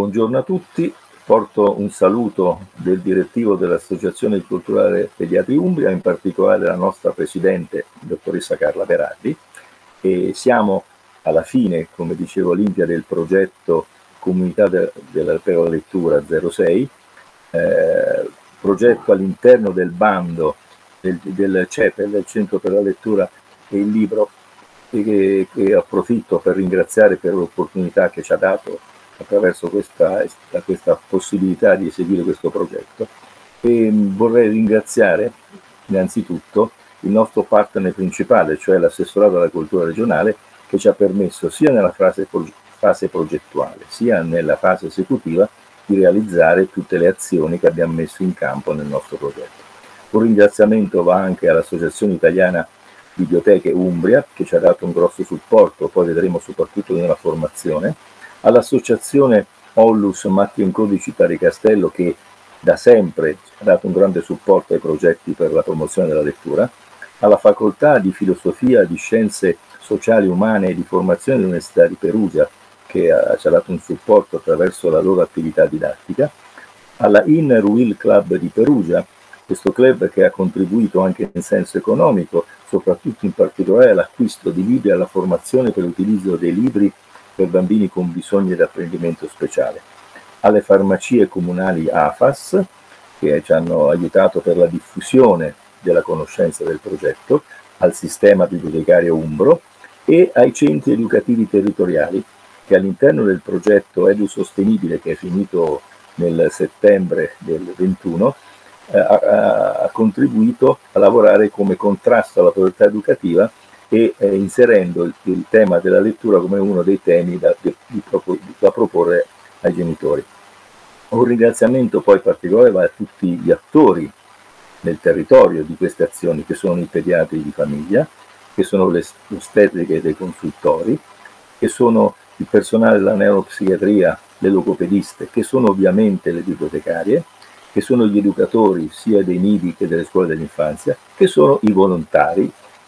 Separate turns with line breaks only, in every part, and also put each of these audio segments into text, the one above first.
Buongiorno a tutti, porto un saluto del direttivo dell'Associazione Culturale Pediatri Umbria, in particolare la nostra presidente, dottoressa Carla Berardi, e siamo alla fine, come dicevo Olimpia, del progetto Comunità per la Lettura 06, progetto all'interno del bando del CEPEL, del Centro per la Lettura e il Libro, che approfitto per ringraziare per l'opportunità che ci ha dato attraverso questa possibilità di eseguire questo progetto. E vorrei ringraziare innanzitutto il nostro partner principale, cioè l'assessorato alla cultura regionale, che ci ha permesso sia nella fase progettuale sia nella fase esecutiva di realizzare tutte le azioni che abbiamo messo in campo nel nostro progetto. Un ringraziamento va anche all'Associazione Italiana Biblioteche Umbria, che ci ha dato un grosso supporto, poi vedremo soprattutto nella formazione, all'Associazione Ollus Macchie Co di Città di Castello, che da sempre ha dato un grande supporto ai progetti per la promozione della lettura, alla Facoltà di Filosofia, di Scienze Sociali Umane e di Formazione dell'Università di Perugia, che ci ha dato un supporto attraverso la loro attività didattica, alla Inner Wheel Club di Perugia, questo club che ha contribuito anche in senso economico, soprattutto in particolare all'acquisto di libri e alla formazione per l'utilizzo dei libri per bambini con bisogni di apprendimento speciale, alle farmacie comunali AFAS, che ci hanno aiutato per la diffusione della conoscenza del progetto, al sistema bibliotecario umbro e ai centri educativi territoriali, che all'interno del progetto Edu Sostenibile, che è finito nel settembre del 21, ha contribuito a lavorare come contrasto alla povertà educativa e inserendo il tema della lettura come uno dei temi da proporre ai genitori. Un ringraziamento poi particolare va a tutti gli attori nel territorio di queste azioni, che sono i pediatri di famiglia, che sono le ostetriche dei consultori, che sono il personale della neuropsichiatria, le logopediste, che sono ovviamente le bibliotecarie, che sono gli educatori sia dei nidi che delle scuole dell'infanzia, che sono i volontari,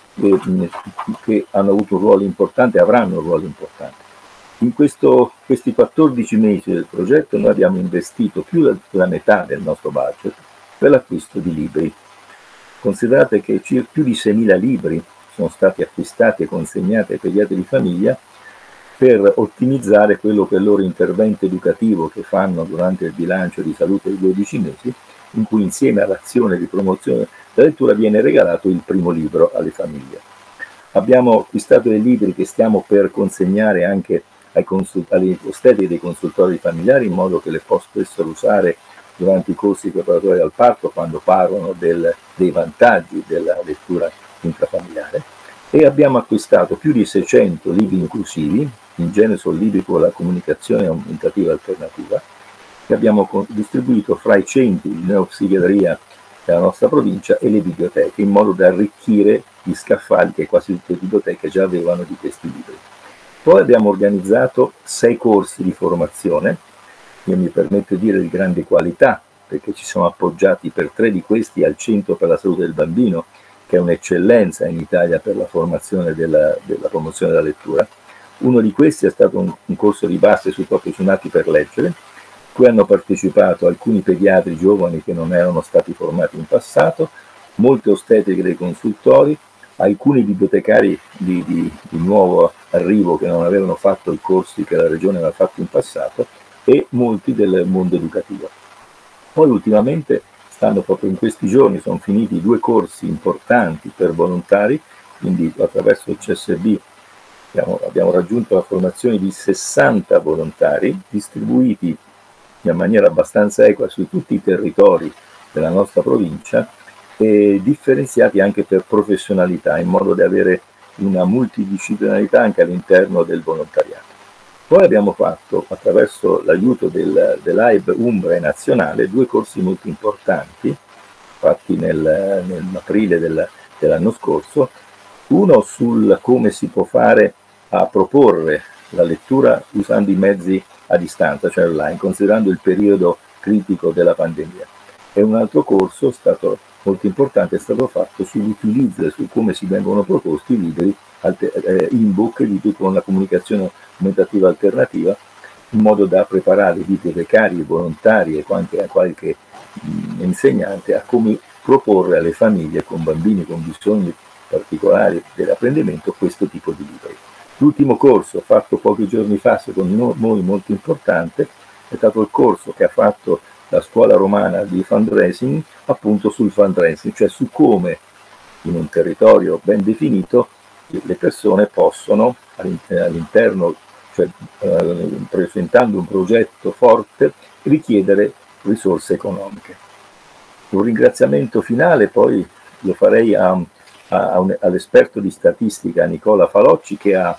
che hanno avuto un ruolo importante e avranno un ruolo importante. In questi 14 mesi del progetto noi abbiamo investito più della metà del nostro budget per l'acquisto di libri. Considerate che più di 6.000 libri sono stati acquistati e consegnati ai pediatri di famiglia per ottimizzare quello che è il loro intervento educativo che fanno durante il bilancio di salute di 12 mesi, in cui insieme all'azione di promozione della lettura viene regalato il primo libro alle famiglie. Abbiamo acquistato dei libri che stiamo per consegnare anche agli ostetrici dei consultori familiari, in modo che le possano usare durante i corsi preparatori al parto, quando parlano dei vantaggi della lettura intrafamiliare. E abbiamo acquistato più di 600 libri inclusivi, in genere sono libri con la comunicazione aumentativa alternativa, che abbiamo distribuito fra i centri di neuropsichiatria della nostra provincia e le biblioteche, in modo da arricchire gli scaffali che quasi tutte le biblioteche già avevano di questi libri. Poi abbiamo organizzato 6 corsi di formazione, io mi permetto di dire di grande qualità, perché ci siamo appoggiati per 3 di questi al Centro per la Salute del Bambino, che è un'eccellenza in Italia per la formazione della promozione della lettura. Uno di questi è stato un corso di base sui propri nati per leggere, cui hanno partecipato alcuni pediatri giovani che non erano stati formati in passato, molte ostetriche dei consultori, alcuni bibliotecari di nuovo arrivo che non avevano fatto i corsi che la Regione aveva fatto in passato e molti del mondo educativo. Poi ultimamente, stanno proprio in questi giorni, sono finiti 2 corsi importanti per volontari, quindi attraverso il CSB abbiamo raggiunto la formazione di 60 volontari distribuiti in maniera abbastanza equa su tutti i territori della nostra provincia e differenziati anche per professionalità, in modo da avere una multidisciplinarità anche all'interno del volontariato. Poi abbiamo fatto, attraverso l'aiuto dell'AIB Umbria nazionale, 2 corsi molto importanti, fatti nell'aprile dell'anno scorso, uno sul come si può fare a proporre la lettura usando i mezzi a distanza, cioè online, considerando il periodo critico della pandemia. E un altro corso stato molto importante è stato fatto sull'utilizzo e su come si vengono proposti i libri in book, libri con la comunicazione aumentativa alternativa, in modo da preparare i bibliotecari, i volontari e anche qualche insegnante a come proporre alle famiglie con bambini con bisogni particolari dell'apprendimento questo tipo di libri. L'ultimo corso fatto pochi giorni fa, secondo noi molto importante, è stato il corso che ha fatto la scuola romana di fundraising, appunto sul fundraising, cioè su come in un territorio ben definito le persone possono all'interno, cioè presentando un progetto forte, richiedere risorse economiche. Un ringraziamento finale poi lo farei all'esperto di statistica Nicola Falocci, che ha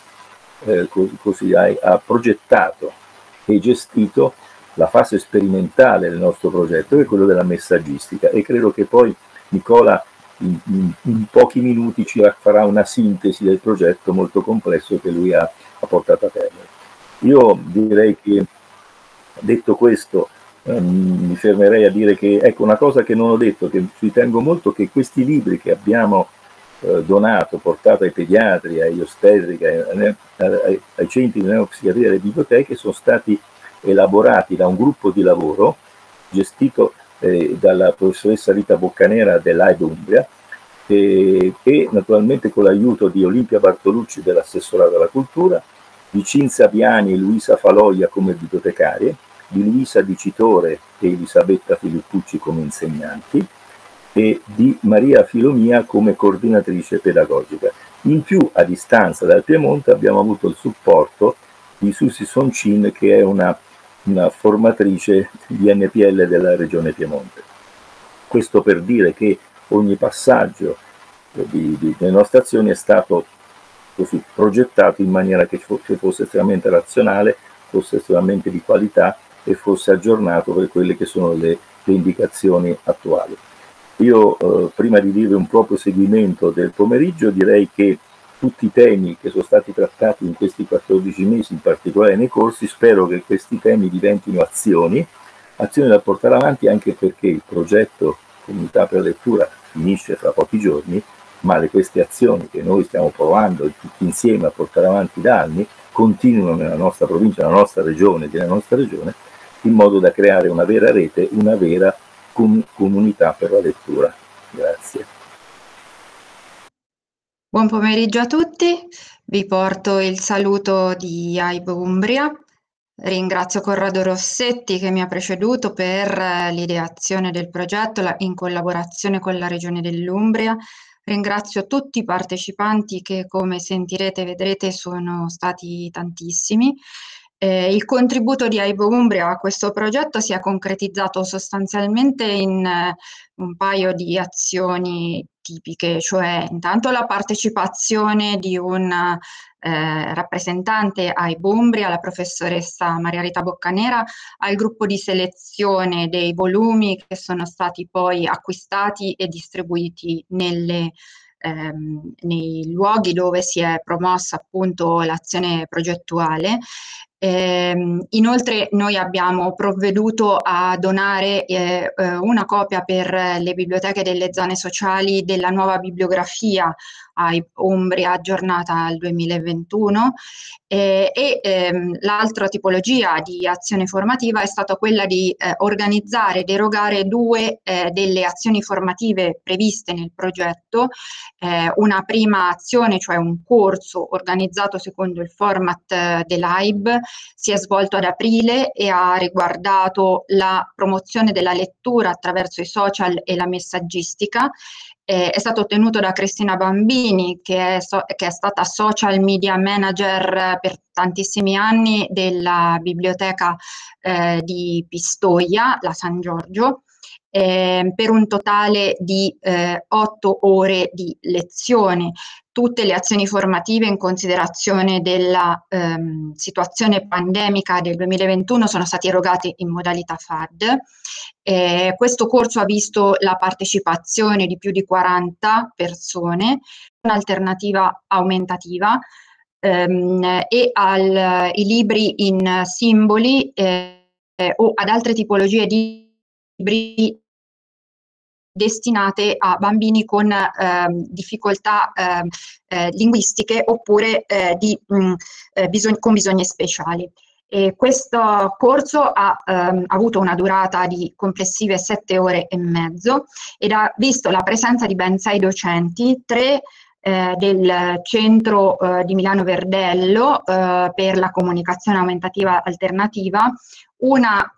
progettato e gestito la fase sperimentale del nostro progetto, che è quello della messaggistica, e credo che poi Nicola in pochi minuti ci farà una sintesi del progetto molto complesso che lui ha portato a termine. Io direi che, detto questo, mi fermerei a dire che, ecco, una cosa che non ho detto, che ci tengo molto, che questi libri che abbiamo donato, portato ai pediatri, agli ostetrici, ai centri di neuropsichiatria e alle biblioteche, sono stati elaborati da un gruppo di lavoro gestito dalla professoressa Rita Boccanera dell'AIB Umbria e naturalmente con l'aiuto di Olimpia Bartolucci dell'assessorato alla cultura, di Cinzia Biani e Luisa Faloia come bibliotecarie, di Luisa Dicitore e Elisabetta Filippucci come insegnanti e di Maria Filomia come coordinatrice pedagogica. In più, a distanza dal Piemonte, abbiamo avuto il supporto di Susi Soncin, che è una formatrice di NPL della regione Piemonte. Questo per dire che ogni passaggio delle nostre azioni è stato così progettato in maniera che fosse estremamente razionale, fosse estremamente di qualità e fosse aggiornato per quelle che sono le indicazioni attuali. Io prima di dire un proprio seguimento del pomeriggio direi che tutti i temi che sono stati trattati in questi 14 mesi, in particolare nei corsi, spero che questi temi diventino azioni da portare avanti, anche perché il progetto Comunità per la Lettura finisce fra pochi giorni, ma queste azioni che noi stiamo provando tutti insieme a portare avanti da anni continuano nella nostra provincia, nella nostra regione, in modo da creare una vera rete, una vera comunità per la lettura. Grazie.
Buon pomeriggio a tutti, vi porto il saluto di AIB Umbria. Ringrazio Corrado Rossetti che mi ha preceduto per l'ideazione del progetto in collaborazione con la Regione dell'Umbria. Ringrazio tutti i partecipanti che, come sentirete e vedrete, sono stati tantissimi. Il contributo di AIB Umbria a questo progetto si è concretizzato sostanzialmente in un paio di azioni tipiche, cioè intanto la partecipazione di un rappresentante AIB Umbria, la professoressa Maria Rita Boccanera, al gruppo di selezione dei volumi che sono stati poi acquistati e distribuiti nei luoghi dove si è promossa appunto l'azione progettuale. Inoltre noi abbiamo provveduto a donare una copia per le biblioteche delle zone sociali della nuova bibliografia a Umbria aggiornata al 2021 l'altra tipologia di azione formativa è stata quella di organizzare ed erogare due delle azioni formative previste nel progetto. Una prima azione, cioè un corso organizzato secondo il format dell'AIB, si è svolto ad aprile e ha riguardato la promozione della lettura attraverso i social e la messaggistica. È stato ottenuto da Cristina Bambini, che è stata social media manager per tantissimi anni della biblioteca di Pistoia, la San Giorgio, per un totale di 8 ore di lezione. Tutte le azioni formative in considerazione della situazione pandemica del 2021 sono stati erogati in modalità FAD. Questo corso ha visto la partecipazione di più di 40 persone, un'alternativa aumentativa e ai libri in simboli o ad altre tipologie di libri destinate a bambini con difficoltà linguistiche oppure con bisogni speciali. E questo corso ha avuto una durata di complessive 7 ore e mezzo ed ha visto la presenza di ben 6 docenti, 3 del centro di Milano Verdello per la comunicazione aumentativa alternativa, una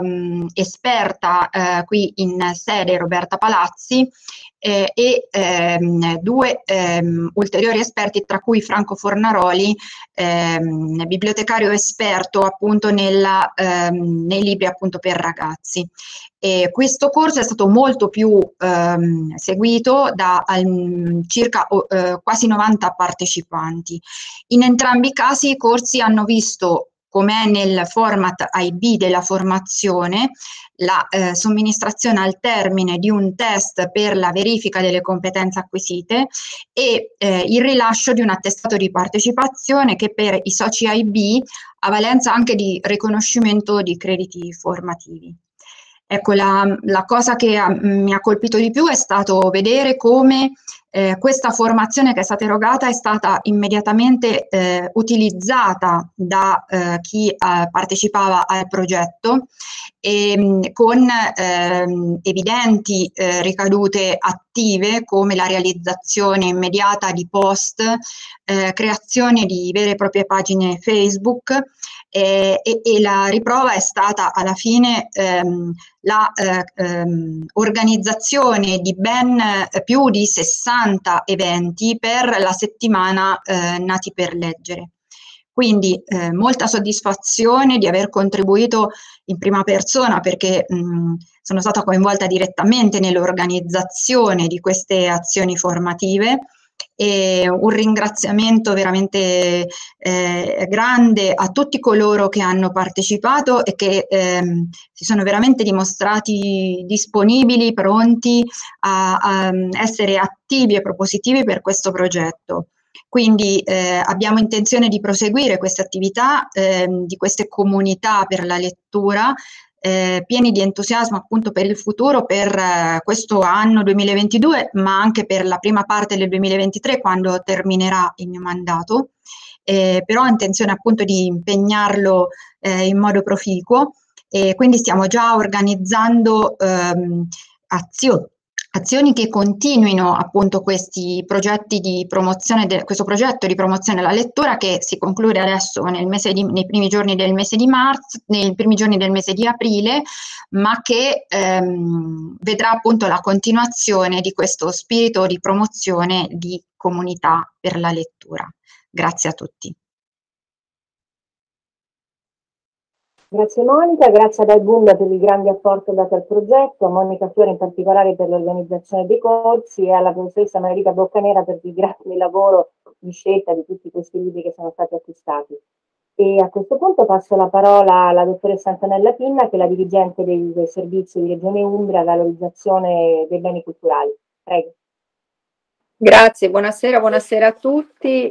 esperta qui in sede, Roberta Palazzi, e 2 ulteriori esperti, tra cui Franco Fornaroli, bibliotecario esperto appunto nei libri appunto per ragazzi. E questo corso è stato molto più seguito da circa quasi 90 partecipanti. In entrambi i casi i corsi hanno visto, com'è nel format IB della formazione, la somministrazione al termine di un test per la verifica delle competenze acquisite e il rilascio di un attestato di partecipazione che per i soci IB ha valenza anche di riconoscimento di crediti formativi. Ecco, la cosa che mi ha colpito di più è stato vedere come questa formazione che è stata erogata è stata immediatamente utilizzata da chi partecipava al progetto e con evidenti ricadute attive come la realizzazione immediata di post, creazione di vere e proprie pagine Facebook e la riprova è stata alla fine la organizzazione di ben più di 60 eventi per la settimana Nati per Leggere. Quindi molta soddisfazione di aver contribuito in prima persona perché sono stata coinvolta direttamente nell'organizzazione di queste azioni formative e un ringraziamento veramente grande a tutti coloro che hanno partecipato e che si sono veramente dimostrati disponibili, pronti a essere attivi e propositivi per questo progetto. Quindi abbiamo intenzione di proseguire queste attività di queste comunità per la lettura, pieni di entusiasmo appunto per il futuro, per questo anno 2022, ma anche per la prima parte del 2023 quando terminerà il mio mandato. Però ho intenzione appunto di impegnarlo in modo proficuo e quindi stiamo già organizzando azioni che continuino appunto questi progetti di promozione, questo progetto di promozione della lettura che si conclude adesso nei primi giorni del mese di marzo, nei primi giorni del mese di aprile, ma che vedrà appunto la continuazione di questo spirito di promozione di comunità per la lettura. Grazie a tutti.
Grazie Monica, grazie ad Albunda per il grande apporto dato al progetto, a Monica Fiore in particolare per l'organizzazione dei corsi e alla professoressa Margherita Boccanera per il grande lavoro di scelta di tutti questi libri che sono stati acquistati. E a questo punto passo la parola alla dottoressa Antonella Pinna, che è la dirigente del servizio di Regione Umbria, valorizzazione dei beni culturali. Prego.
Grazie, buonasera a tutti.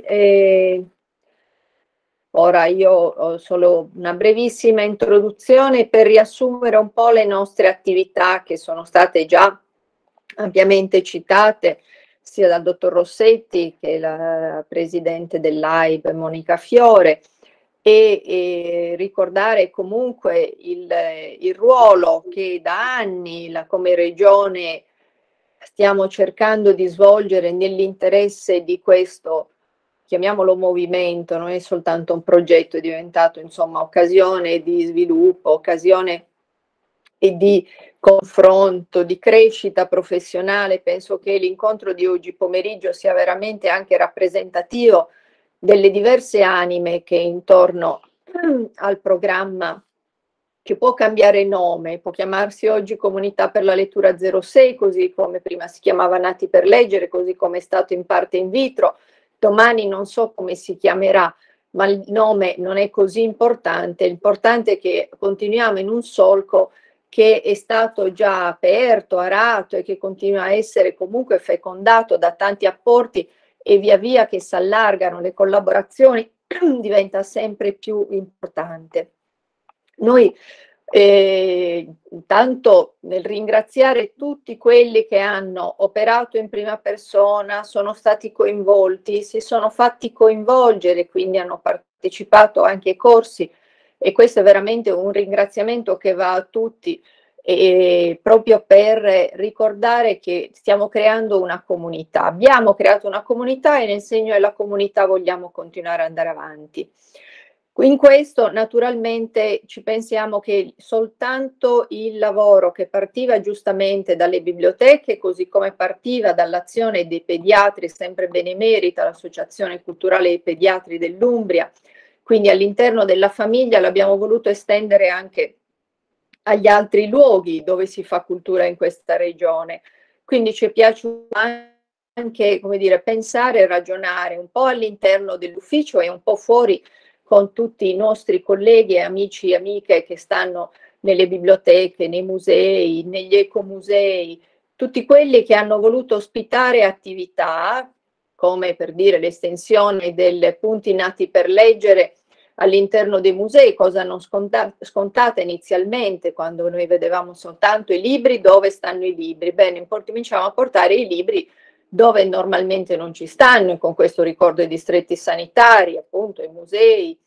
Ora io ho solo una brevissima introduzione per riassumere un po' le nostre attività che sono state già ampiamente citate sia dal dottor Rossetti che la presidente dell'AIB Monica Fiore e ricordare comunque il ruolo che da anni come Regione stiamo cercando di svolgere nell'interesse di questo, chiamiamolo movimento, non è soltanto un progetto, è diventato insomma occasione di sviluppo, occasione e di confronto, di crescita professionale. Penso che l'incontro di oggi pomeriggio sia veramente anche rappresentativo delle diverse anime che intorno al programma, che può cambiare nome, può chiamarsi oggi Comunità per la Lettura 06, così come prima si chiamava Nati per Leggere, così come è stato in parte in vitro. Domani non so come si chiamerà, ma il nome non è così importante. L'importante è che continuiamo in un solco che è stato già aperto, arato e che continua a essere comunque fecondato da tanti apporti e via via che si allargano le collaborazioni diventa sempre più importante. Noi intanto nel ringraziare tutti quelli che hanno operato in prima persona, sono stati coinvolti, si sono fatti coinvolgere, quindi hanno partecipato anche ai corsi e questo è veramente un ringraziamento che va a tutti, proprio per ricordare che stiamo creando una comunità. Abbiamo creato una comunità e nel segno della comunità vogliamo continuare ad andare avanti. In questo naturalmente ci pensiamo che soltanto il lavoro che partiva giustamente dalle biblioteche, così come partiva dall'azione dei pediatri, sempre benemerita, l'Associazione Culturale dei Pediatri dell'Umbria, quindi all'interno della famiglia l'abbiamo voluto estendere anche agli altri luoghi dove si fa cultura in questa regione. Quindi ci è piaciuto anche, come dire, pensare e ragionare un po' all'interno dell'ufficio e un po' fuori con tutti i nostri colleghi e amici e amiche che stanno nelle biblioteche, nei musei, negli ecomusei, tutti quelli che hanno voluto ospitare attività, come per dire l'estensione dei punti nati per leggere all'interno dei musei, cosa non scontata inizialmente, quando noi vedevamo soltanto i libri, dove stanno i libri. Bene, cominciamo a portare i libri dove normalmente non ci stanno, e con questo ricordo i distretti sanitari, appunto i musei,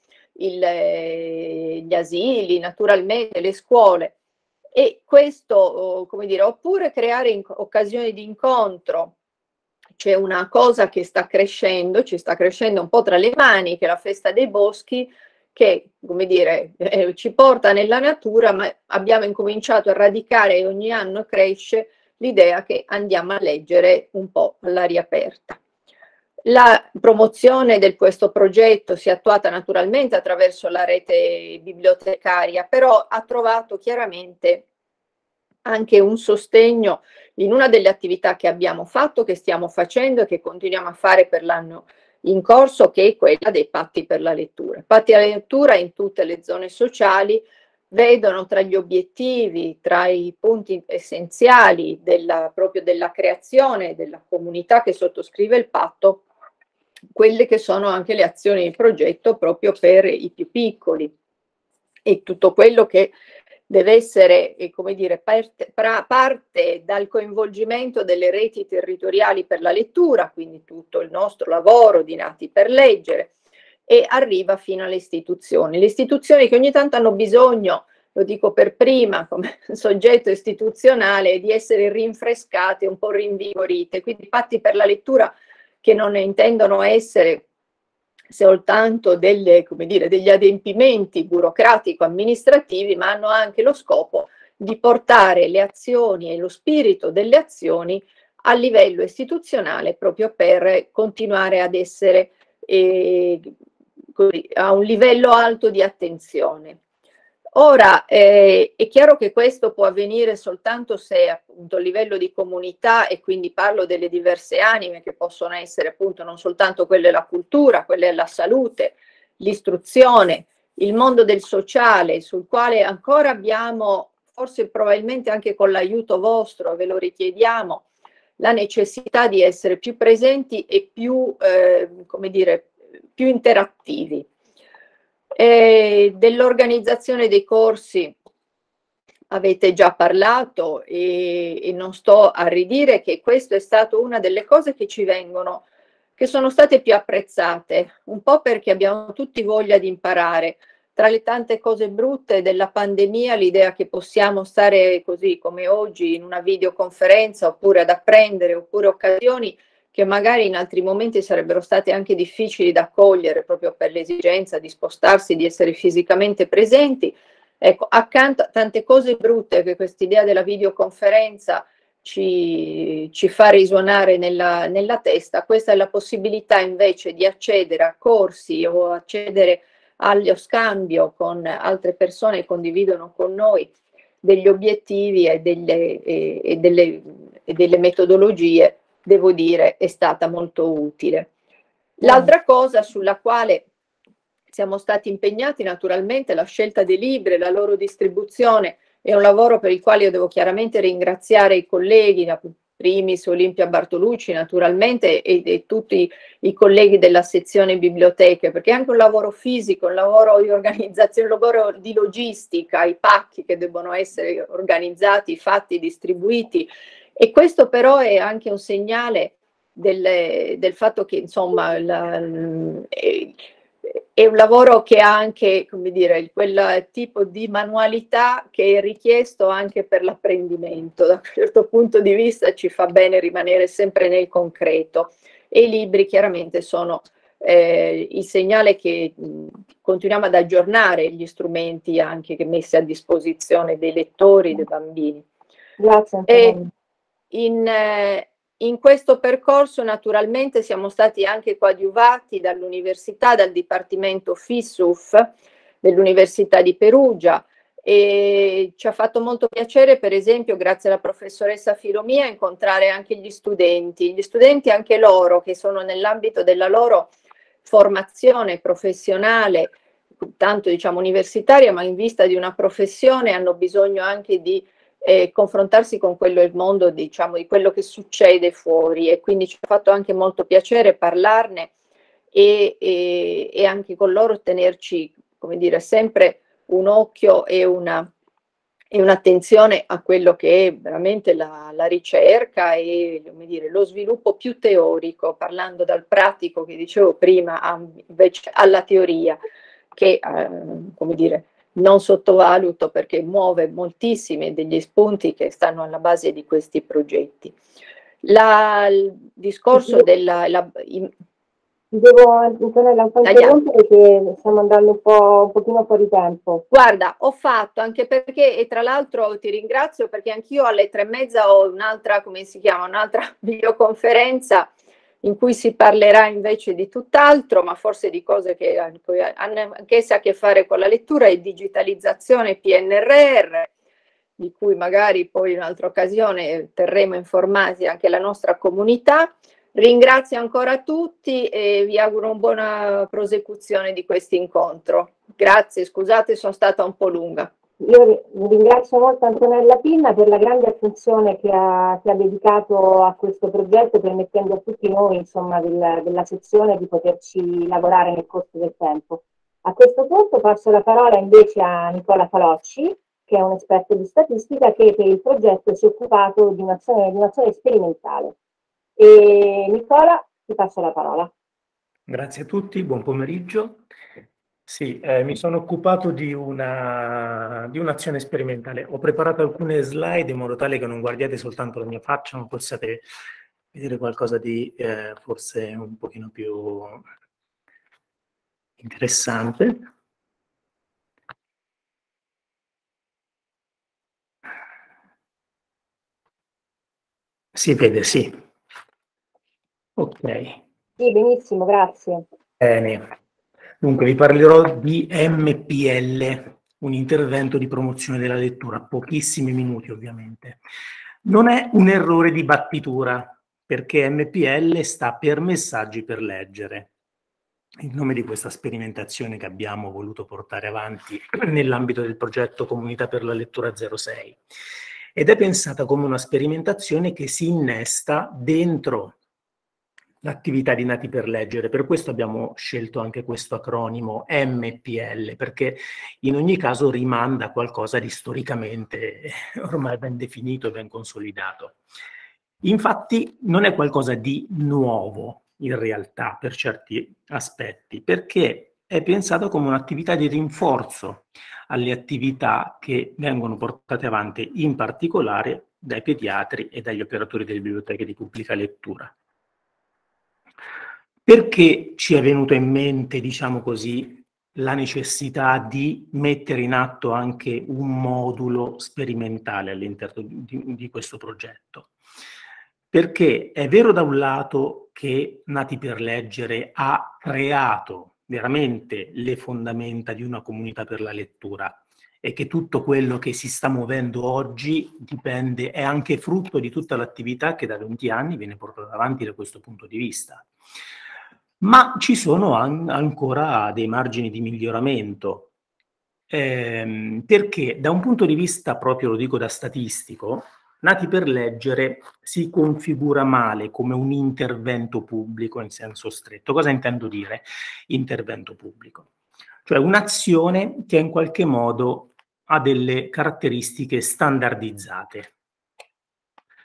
gli asili, naturalmente le scuole. E questo, come dire, oppure creare occasioni di incontro. C'è una cosa che sta crescendo, ci sta crescendo un po' tra le mani, che è la festa dei boschi, che, come dire, ci porta nella natura, ma abbiamo incominciato a radicare e ogni anno cresce l'idea che andiamo a leggere un po' all'aria aperta. La promozione di questo progetto si è attuata naturalmente attraverso la rete bibliotecaria, però ha trovato chiaramente anche un sostegno in una delle attività che abbiamo fatto, che stiamo facendo e che continuiamo a fare per l'anno in corso, che è quella dei patti per la lettura. Patti per la lettura in tutte le zone sociali vedono tra gli obiettivi, tra i punti essenziali proprio della creazione della comunità che sottoscrive il patto, quelle che sono anche le azioni di progetto proprio per i più piccoli e tutto quello che deve essere, come dire, parte dal coinvolgimento delle reti territoriali per la lettura, quindi tutto il nostro lavoro di Nati per Leggere, e arriva fino alle istituzioni. Le istituzioni che ogni tanto hanno bisogno, lo dico per prima come soggetto istituzionale, di essere rinfrescate, un po' rinvigorite, quindi patti per la lettura che non intendono essere soltanto come dire, degli adempimenti burocratico-amministrativi, ma hanno anche lo scopo di portare le azioni e lo spirito delle azioni a livello istituzionale, proprio per continuare ad essere a un livello alto di attenzione. Ora, è chiaro che questo può avvenire soltanto se appunto a livello di comunità, e quindi parlo delle diverse anime che possono essere appunto non soltanto quelle della cultura, quelle della salute, l'istruzione, il mondo del sociale, sul quale ancora abbiamo, forse probabilmente anche con l'aiuto vostro, ve lo richiediamo, la necessità di essere più presenti e più, come dire, più interattivi. Dell'organizzazione dei corsi avete già parlato e non sto a ridire che questo è stato una delle cose che che sono state più apprezzate, un po' perché abbiamo tutti voglia di imparare. Tra le tante cose brutte della pandemia, l'idea che possiamo stare così come oggi in una videoconferenza, oppure ad apprendere, oppure occasioni che magari in altri momenti sarebbero state anche difficili da cogliere proprio per l'esigenza di spostarsi, di essere fisicamente presenti. Ecco, accanto a tante cose brutte che quest'idea della videoconferenza ci fa risuonare nella testa, questa è la possibilità invece di accedere a corsi o accedere allo scambio con altre persone che condividono con noi degli obiettivi e delle metodologie, devo dire, è stata molto utile. L'altra cosa sulla quale siamo stati impegnati naturalmente è la scelta dei libri, la loro distribuzione. È un lavoro per il quale io devo chiaramente ringraziare i colleghi, primis Olimpia Bartolucci naturalmente e tutti i colleghi della sezione biblioteche, perché è anche un lavoro fisico, un lavoro di organizzazione, un lavoro di logistica, i pacchi che devono essere organizzati, fatti, distribuiti. E questo però è anche un segnale del fatto che insomma è un lavoro che ha anche, come dire, quel tipo di manualità che è richiesto anche per l'apprendimento. Da un certo punto di vista ci fa bene rimanere sempre nel concreto, e i libri chiaramente sono il segnale che continuiamo ad aggiornare gli strumenti anche che messi a disposizione dei lettori, dei bambini.
Grazie.
E in questo percorso naturalmente siamo stati anche coadiuvati dall'università, dal Dipartimento FISUF dell'Università di Perugia, e ci ha fatto molto piacere, per esempio, grazie alla professoressa Filomia, incontrare anche gli studenti anche loro che sono nell'ambito della loro formazione professionale, tanto diciamo universitaria, ma in vista di una professione hanno bisogno anche di confrontarsi con quello il mondo, diciamo, di quello che succede fuori, e quindi ci ha fatto anche molto piacere parlarne e anche con loro tenerci, come dire, sempre un occhio e un'attenzione a quello che è veramente la ricerca e, come dire, lo sviluppo più teorico, parlando dal pratico che dicevo prima invece alla teoria, che come dire, non sottovaluto perché muove moltissimi degli spunti che stanno alla base di questi progetti. Il discorso della...
Devo Antonella un po' interrompere perché stiamo andando un pochino fuori tempo.
Guarda, ho fatto, anche perché, e tra l'altro ti ringrazio perché anch'io alle 3:30 ho un'altra, come si chiama, un'altra videoconferenza in cui si parlerà invece di tutt'altro, ma forse di cose che hanno anch'esse a che fare con la lettura e digitalizzazione PNRR, di cui magari poi in un'altra occasione terremo informati anche la nostra comunità. Ringrazio ancora tutti e vi auguro una buona prosecuzione di questo incontro. Grazie, scusate, sono stata un po' lunga.
Io ringrazio molto Antonella Pinna per la grande attenzione che ha dedicato a questo progetto, permettendo a tutti noi, insomma, della sezione di poterci lavorare nel corso del tempo. A questo punto passo la parola invece a Nicola Falocci, che è un esperto di statistica che per il progetto si è occupato di un'azione sperimentale. E Nicola, ti passo la parola.
Grazie a tutti, buon pomeriggio. Sì, mi sono occupato di un'azione sperimentale. Ho preparato alcune slide in modo tale che non guardiate soltanto la mia faccia, ma possiate vedere qualcosa di forse un pochino più interessante. Si vede, sì. Ok.
Sì, benissimo, grazie.
Bene. Dunque, vi parlerò di MPL, un intervento di promozione della lettura, pochissimi minuti ovviamente. Non è un errore di battitura, perché MPL sta per messaggi per leggere. Il nome di questa sperimentazione che abbiamo voluto portare avanti nell'ambito del progetto Comunità per la Lettura 06. Ed è pensata come una sperimentazione che si innesta dentro l'attività di Nati per Leggere. Per questo abbiamo scelto anche questo acronimo MPL, perché in ogni caso rimanda a qualcosa di storicamente ormai ben definito e ben consolidato. Infatti non è qualcosa di nuovo in realtà per certi aspetti, perché è pensato come un'attività di rinforzo alle attività che vengono portate avanti in particolare dai pediatri e dagli operatori delle biblioteche di pubblica lettura. Perché ci è venuto in mente, diciamo così, la necessità di mettere in atto anche un modulo sperimentale all'interno di questo progetto? Perché è vero da un lato che Nati per Leggere ha creato veramente le fondamenta di una comunità per la lettura e che tutto quello che si sta muovendo oggi dipende, è anche frutto di tutta l'attività che da 20 anni viene portata avanti da questo punto di vista. Ma ci sono ancora dei margini di miglioramento, perché da un punto di vista proprio, lo dico da statistico, Nati per Leggere si configura male come un intervento pubblico in senso stretto. Cosa intendo dire intervento pubblico? Cioè un'azione che in qualche modo ha delle caratteristiche standardizzate.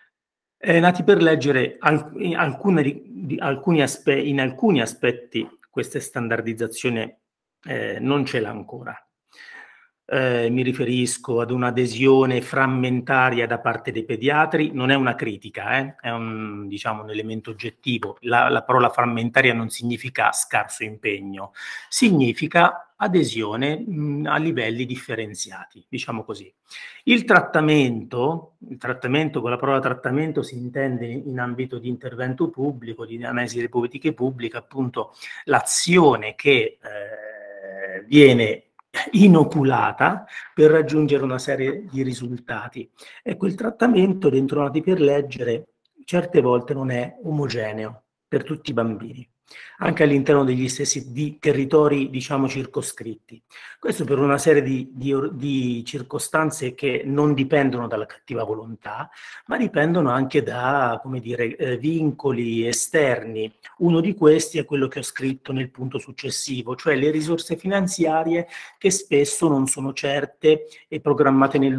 Nati per Leggere in alcuni aspetti questa standardizzazione non ce l'ha ancora. Mi riferisco ad un'adesione frammentaria da parte dei pediatri, non è una critica, è un, diciamo, un elemento oggettivo. La parola frammentaria non significa scarso impegno, significa adesione a livelli differenziati, diciamo così. Il trattamento, con la parola trattamento si intende in ambito di intervento pubblico, di analisi delle politiche pubbliche, appunto l'azione che viene inoculata per raggiungere una serie di risultati. Ecco, il trattamento dentro Nati per leggere certe volte non è omogeneo per tutti i bambini, anche all'interno degli stessi territori, diciamo, circoscritti. Questo per una serie di circostanze che non dipendono dalla cattiva volontà, ma dipendono anche da, come dire, vincoli esterni. Uno di questi è quello che ho scritto nel punto successivo, cioè le risorse finanziarie che spesso non sono certe e programmate nel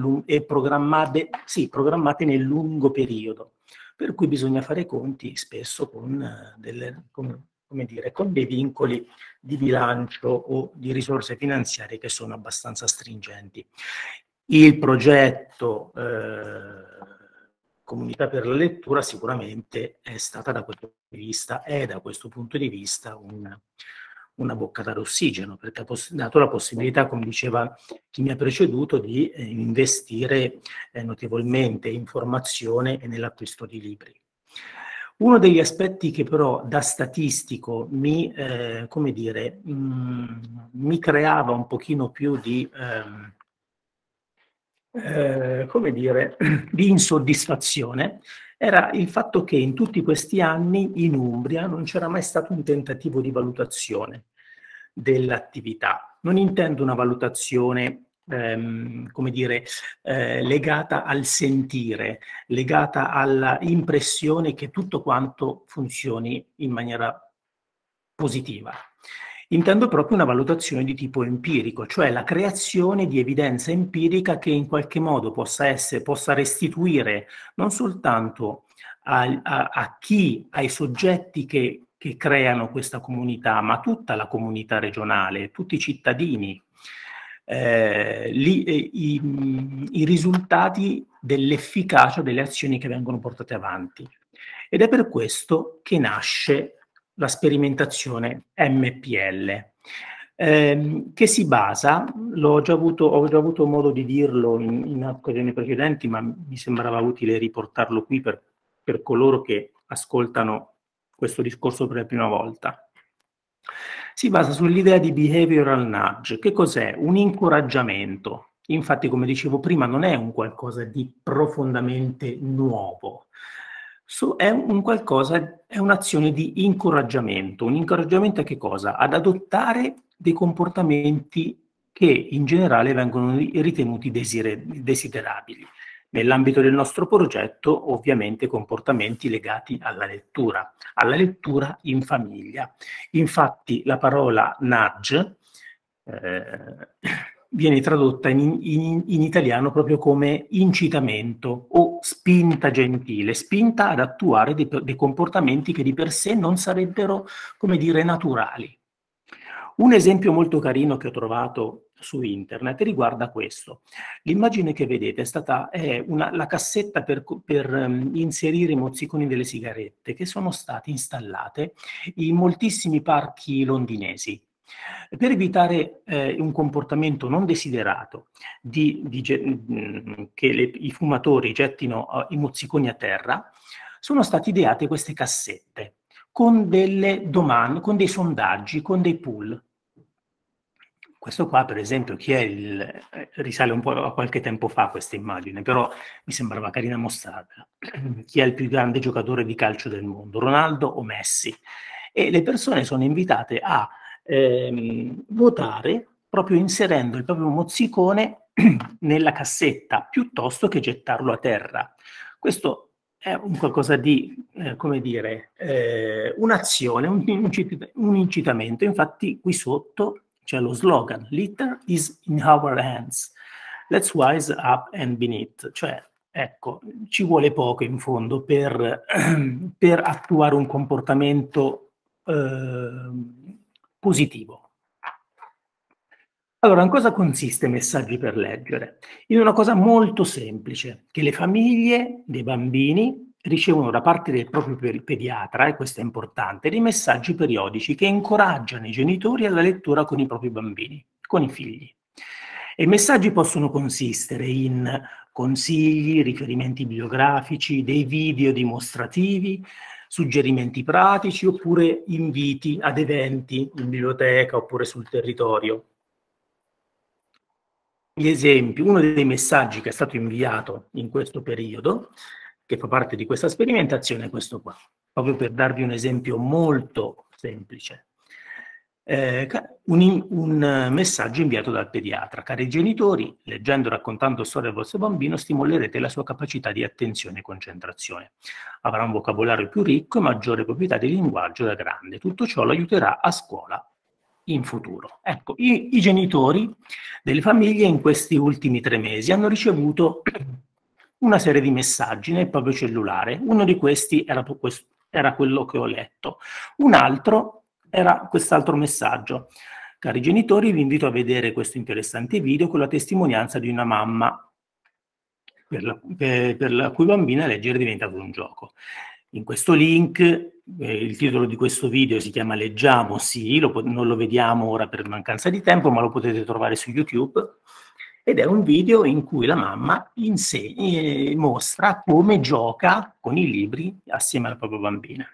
lungo periodo, per cui bisogna fare i conti spesso con con dei vincoli di bilancio o di risorse finanziarie che sono abbastanza stringenti. Il progetto Comunità per la lettura sicuramente è stata da questo punto di vista una boccata d'ossigeno, perché ha dato la possibilità, come diceva chi mi ha preceduto, di investire notevolmente in formazione e nell'acquisto di libri. Uno degli aspetti che però da statistico mi creava un pochino più di di insoddisfazione era il fatto che in tutti questi anni in Umbria non c'era mai stato un tentativo di valutazione dell'attività. Non intendo una valutazione legata al sentire, legata alla impressione che tutto quanto funzioni in maniera positiva. Intendo proprio una valutazione di tipo empirico, cioè la creazione di evidenza empirica che in qualche modo possa restituire non soltanto ai soggetti che creano questa comunità, ma tutta la comunità regionale, tutti i cittadini, i risultati dell'efficacia delle azioni che vengono portate avanti. Ed è per questo che nasce la sperimentazione MPL, che si basa, ho già avuto modo di dirlo in occasioni precedenti, ma mi sembrava utile riportarlo qui per coloro che ascoltano questo discorso per la prima volta. Si basa sull'idea di behavioral nudge. Che cos'è? Un incoraggiamento. Infatti, come dicevo prima, non è un qualcosa di profondamente nuovo. È un'azione di incoraggiamento. Un incoraggiamento a che cosa? Ad adottare dei comportamenti che in generale vengono ritenuti desiderabili. Nell'ambito del nostro progetto, ovviamente, comportamenti legati alla lettura in famiglia. Infatti, la parola nudge viene tradotta in italiano proprio come incitamento o spinta gentile, spinta ad attuare dei comportamenti che di per sé non sarebbero, come dire, naturali. Un esempio molto carino che ho trovato su internet riguarda questo. L'immagine che vedete è la cassetta per inserire i mozziconi delle sigarette che sono state installate in moltissimi parchi londinesi. Per evitare un comportamento non desiderato che i fumatori gettino i mozziconi a terra, sono state ideate queste cassette con delle domande, con dei sondaggi, con dei pool. Questo qua, per esempio, risale un po' a qualche tempo fa questa immagine, però mi sembrava carina mostrarla. Chi è il più grande giocatore di calcio del mondo, Ronaldo o Messi? E le persone sono invitate a votare proprio inserendo il proprio mozzicone nella cassetta piuttosto che gettarlo a terra. Questo è un qualcosa di, un'azione, un incitamento. Infatti qui sotto c'è lo slogan, litter is in our hands, let's wise up and beneath, cioè ecco, ci vuole poco in fondo per attuare un comportamento positivo. Allora, in cosa consiste Messaggi per leggere? In una cosa molto semplice, che le famiglie dei bambini ricevono da parte del proprio pediatra, e questo è importante, dei messaggi periodici che incoraggiano i genitori alla lettura con i propri bambini, con i figli. E i messaggi possono consistere in consigli, riferimenti bibliografici, dei video dimostrativi, suggerimenti pratici oppure inviti ad eventi in biblioteca oppure sul territorio. Gli esempi, uno dei messaggi che è stato inviato in questo periodo, che fa parte di questa sperimentazione, è questo qua, proprio per darvi un esempio molto semplice. Un messaggio inviato dal pediatra: cari genitori, leggendo e raccontando storie del vostro bambino stimolerete la sua capacità di attenzione e concentrazione. Avrà un vocabolario più ricco e maggiore proprietà di linguaggio da grande. Tutto ciò lo aiuterà a scuola in futuro. Ecco, i genitori delle famiglie in questi ultimi 3 mesi hanno ricevuto una serie di messaggi nel proprio cellulare. Uno di questi era quello che ho letto. Un altro era quest'altro messaggio: cari genitori, vi invito a vedere questo interessante video con la testimonianza di una mamma per la cui bambina leggere è diventato un gioco. In questo link, il titolo di questo video si chiama Leggiamo, sì, non lo vediamo ora per mancanza di tempo, ma lo potete trovare su YouTube, ed è un video in cui la mamma mostra come gioca con i libri assieme alla propria bambina.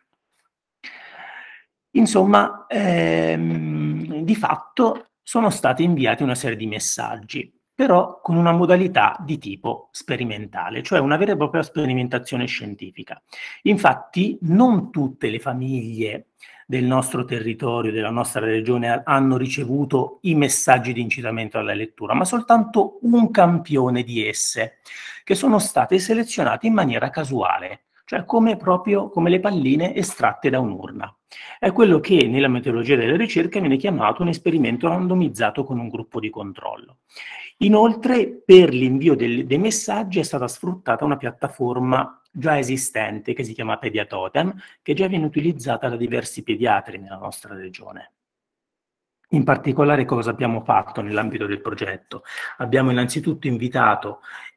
Insomma, di fatto sono stati inviati una serie di messaggi, però con una modalità di tipo sperimentale, cioè una vera e propria sperimentazione scientifica. Infatti, non tutte le famiglie del nostro territorio, della nostra regione, hanno ricevuto i messaggi di incitamento alla lettura, ma soltanto un campione di esse, che sono state selezionate in maniera casuale, cioè proprio come le palline estratte da un'urna. È quello che nella metodologia della ricerca viene chiamato un esperimento randomizzato con un gruppo di controllo. Inoltre, per l'invio dei messaggi è stata sfruttata una piattaforma già esistente che si chiama Pediatotem, che già viene utilizzata da diversi pediatri nella nostra regione. In particolare, cosa abbiamo fatto nell'ambito del progetto? Abbiamo innanzitutto invitato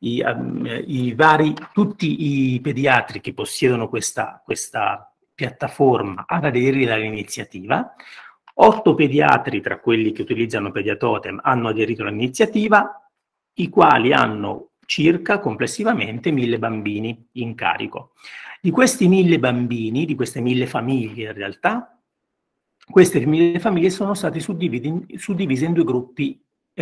tutti i pediatri che possiedono questa piattaforma ad aderire all'iniziativa. 8 pediatri, tra quelli che utilizzano Pediatotem, hanno aderito all'iniziativa, i quali hanno circa complessivamente 1000 bambini in carico. Di questi 1000 bambini, di queste 1000 famiglie in realtà, queste 1000 famiglie sono state suddivise in 2 gruppi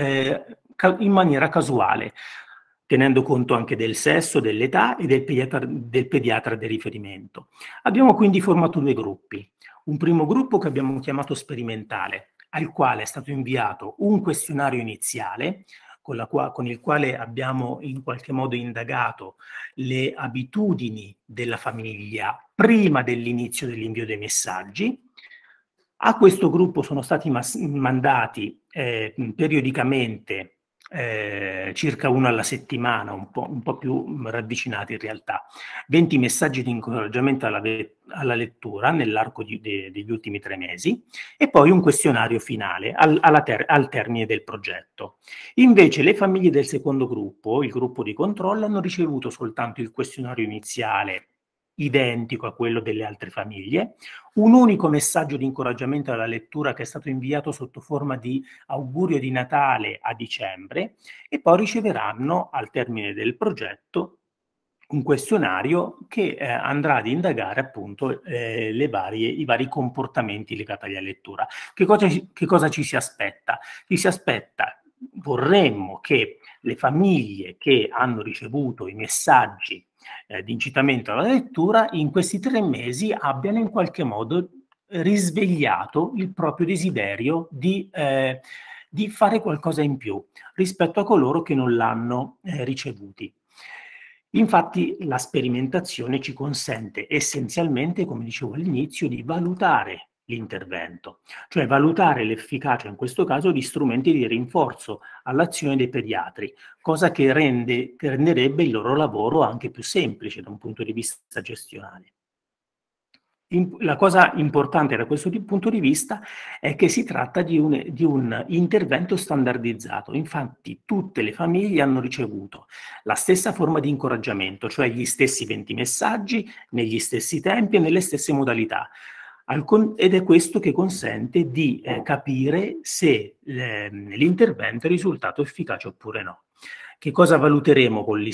in maniera casuale, tenendo conto anche del sesso, dell'età e del pediatra di riferimento. Abbiamo quindi formato 2 gruppi. Un primo gruppo che abbiamo chiamato sperimentale, al quale è stato inviato un questionario iniziale, con il quale abbiamo in qualche modo indagato le abitudini della famiglia prima dell'inizio dell'invio dei messaggi. A questo gruppo sono stati mandati periodicamente circa 1 alla settimana, un po' più ravvicinati in realtà, 20 messaggi di incoraggiamento alla lettura nell'arco degli ultimi 3 mesi e poi un questionario finale al termine del progetto. Invece le famiglie del secondo gruppo, il gruppo di controllo, hanno ricevuto soltanto il questionario iniziale identico a quello delle altre famiglie, un unico messaggio di incoraggiamento alla lettura che è stato inviato sotto forma di augurio di Natale a dicembre, e poi riceveranno al termine del progetto un questionario che andrà ad indagare appunto i vari comportamenti legati alla lettura. Che cosa ci si aspetta? Vorremmo che le famiglie che hanno ricevuto i messaggi di incitamento alla lettura in questi 3 mesi abbiano in qualche modo risvegliato il proprio desiderio di fare qualcosa in più rispetto a coloro che non l'hanno ricevuti. Infatti la sperimentazione ci consente essenzialmente, come dicevo all'inizio, di valutare l'intervento, cioè valutare l'efficacia in questo caso di strumenti di rinforzo all'azione dei pediatri, cosa che renderebbe il loro lavoro anche più semplice da un punto di vista gestionale. La cosa importante da questo punto di vista è che si tratta di un intervento standardizzato. Infatti tutte le famiglie hanno ricevuto la stessa forma di incoraggiamento, cioè gli stessi 20 messaggi, negli stessi tempi e nelle stesse modalità. Ed è questo che consente di capire se l'intervento è risultato efficace oppure no. Che cosa valuteremo con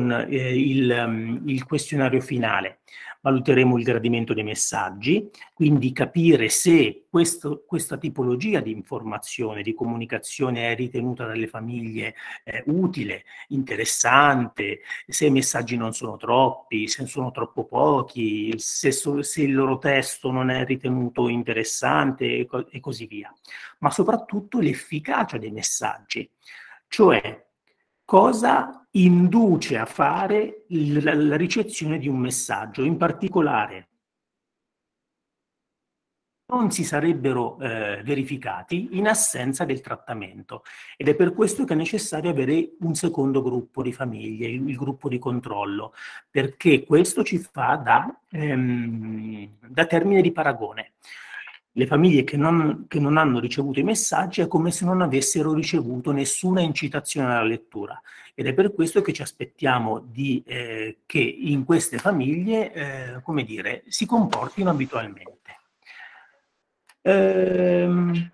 il questionario finale? Valuteremo il gradimento dei messaggi, quindi capire se questa tipologia di informazione, di comunicazione è ritenuta dalle famiglie utile, interessante, se i messaggi non sono troppi, se sono troppo pochi, se il loro testo non è ritenuto interessante e così via. Ma soprattutto l'efficacia dei messaggi, cioè cosa induce a fare la ricezione di un messaggio. In particolare, non si sarebbero verificati in assenza del trattamento, ed è per questo che è necessario avere un secondo gruppo di famiglie, il gruppo di controllo, perché questo ci fa da termine di paragone. Le famiglie che non hanno ricevuto i messaggi è come se non avessero ricevuto nessuna incitazione alla lettura, ed è per questo che ci aspettiamo che in queste famiglie, come dire, si comportino abitualmente. Il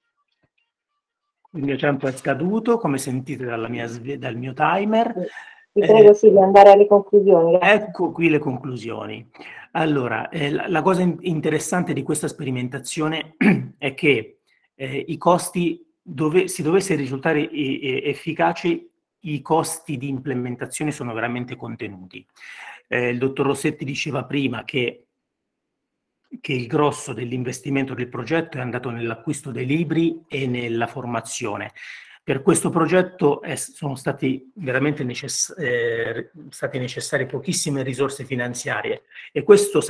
mio tempo è scaduto, come sentite dal mio timer.
Vi prego sì di andare alle conclusioni.
Ecco qui le conclusioni. Allora, la cosa interessante di questa sperimentazione è che i costi, se dovesse risultare efficaci, i costi di implementazione sono veramente contenuti. Il dottor Rossetti diceva prima che il grosso dell'investimento del progetto è andato nell'acquisto dei libri e nella formazione. Per questo progetto sono stati veramente necessarie pochissime risorse finanziarie, e questo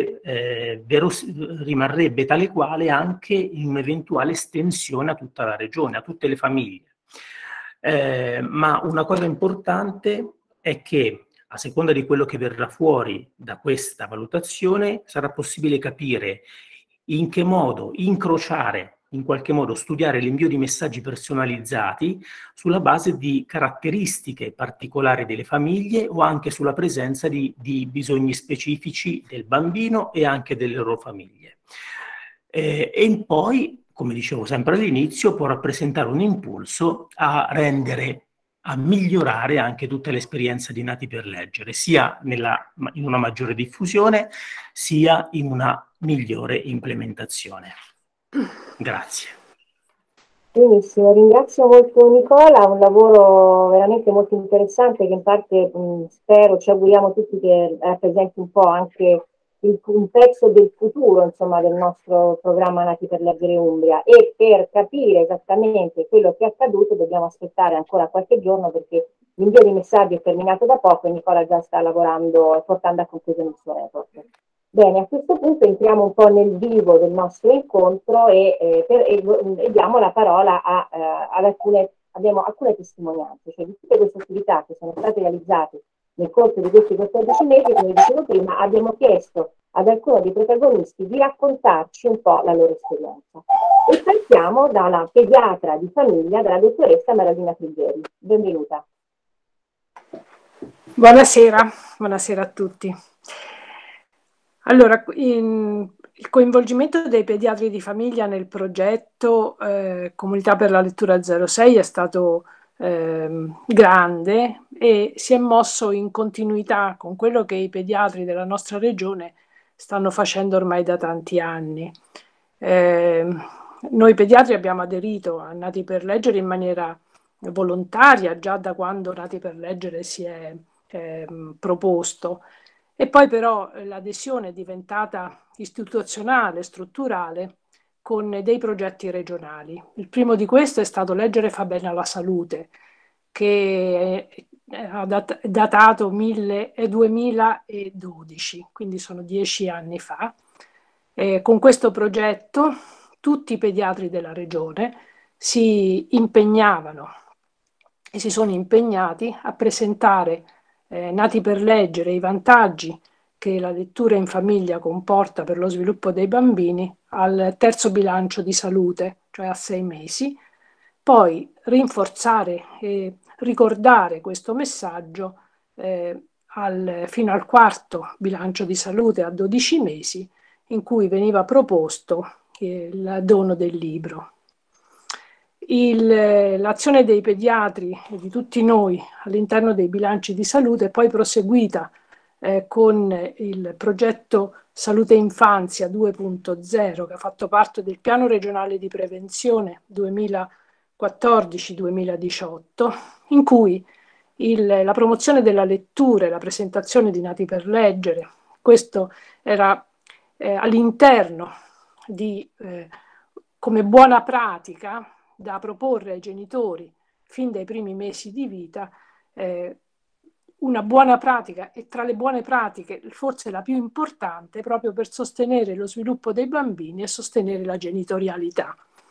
rimarrebbe tale quale anche in un'eventuale estensione a tutta la regione, a tutte le famiglie. Ma una cosa importante è che, a seconda di quello che verrà fuori da questa valutazione, sarà possibile capire in che modo incrociare, in qualche modo studiare l'invio di messaggi personalizzati sulla base di caratteristiche particolari delle famiglie o anche sulla presenza di bisogni specifici del bambino e anche delle loro famiglie. E poi, come dicevo sempre all'inizio, può rappresentare un impulso a migliorare anche tutta l'esperienza di Nati per Leggere, sia in una maggiore diffusione, sia in una migliore implementazione. Grazie.
Benissimo, ringrazio molto Nicola, un lavoro veramente molto interessante che in parte spero, ci auguriamo tutti che rappresenti un po' anche un pezzo del futuro, insomma, del nostro programma Nati per Leggere Umbria, e per capire esattamente quello che è accaduto dobbiamo aspettare ancora qualche giorno, perché l'invio di messaggi è terminato da poco e Nicola già sta lavorando e portando a conclusione il suo report. Bene, a questo punto entriamo un po' nel vivo del nostro incontro e diamo la parola abbiamo alcune testimonianze, cioè di tutte queste attività che sono state realizzate nel corso di questi 14 mesi, come dicevo prima, abbiamo chiesto ad alcuni dei protagonisti di raccontarci un po' la loro esperienza. E partiamo dalla pediatra di famiglia, dalla dottoressa Maradina Friggeri. Benvenuta.
Buonasera, buonasera a tutti. Allora, il coinvolgimento dei pediatri di famiglia nel progetto Comunità per la Lettura 06 è stato grande e si è mosso in continuità con quello che i pediatri della nostra regione stanno facendo ormai da tanti anni. Noi pediatri abbiamo aderito a Nati per Leggere in maniera volontaria già da quando Nati per Leggere si è proposto, e poi però l'adesione è diventata istituzionale, strutturale, con dei progetti regionali. Il primo di questo è stato Leggere fa bene alla salute, che è datato 2012, quindi sono 10 anni fa. Con questo progetto tutti i pediatri della regione si impegnavano e si sono impegnati a presentare Nati per Leggere, i vantaggi che la lettura in famiglia comporta per lo sviluppo dei bambini al terzo bilancio di salute, cioè a 6 mesi, poi rinforzare e ricordare questo messaggio fino al quarto bilancio di salute a 12 mesi, in cui veniva proposto il dono del libro. L'azione dei pediatri e di tutti noi all'interno dei bilanci di salute è poi proseguita con il progetto Salute Infanzia 2.0, che ha fatto parte del Piano regionale di prevenzione 2014-2018, in cui la promozione della lettura e la presentazione di Nati per leggere, questo era all'interno di, come buona pratica da proporre ai genitori fin dai primi mesi di vita, una buona pratica, e tra le buone pratiche forse la più importante, proprio per sostenere lo sviluppo dei bambini e sostenere la genitorialità.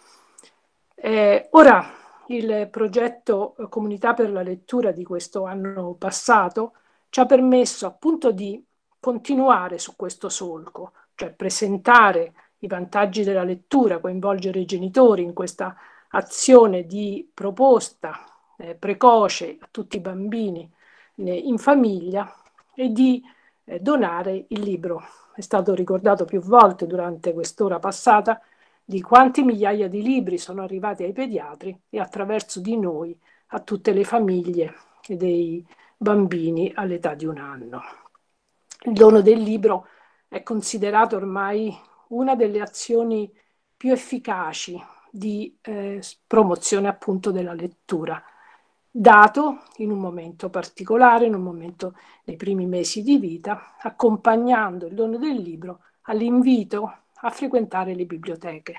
Ora, il progetto Comunità per la lettura di questo anno passato ci ha permesso appunto di continuare su questo solco, cioè presentare i vantaggi della lettura, coinvolgere i genitori in questa azione di proposta precoce a tutti i bambini in famiglia e di donare il libro. È stato ricordato più volte durante quest'ora passata di quanti migliaia di libri sono arrivati ai pediatri e attraverso di noi a tutte le famiglie e dei bambini all'età di 1 anno. Il dono del libro è considerato ormai una delle azioni più efficaci di promozione appunto della lettura, dato in un momento particolare, in un momento dei primi mesi di vita, accompagnando il dono del libro all'invito a frequentare le biblioteche.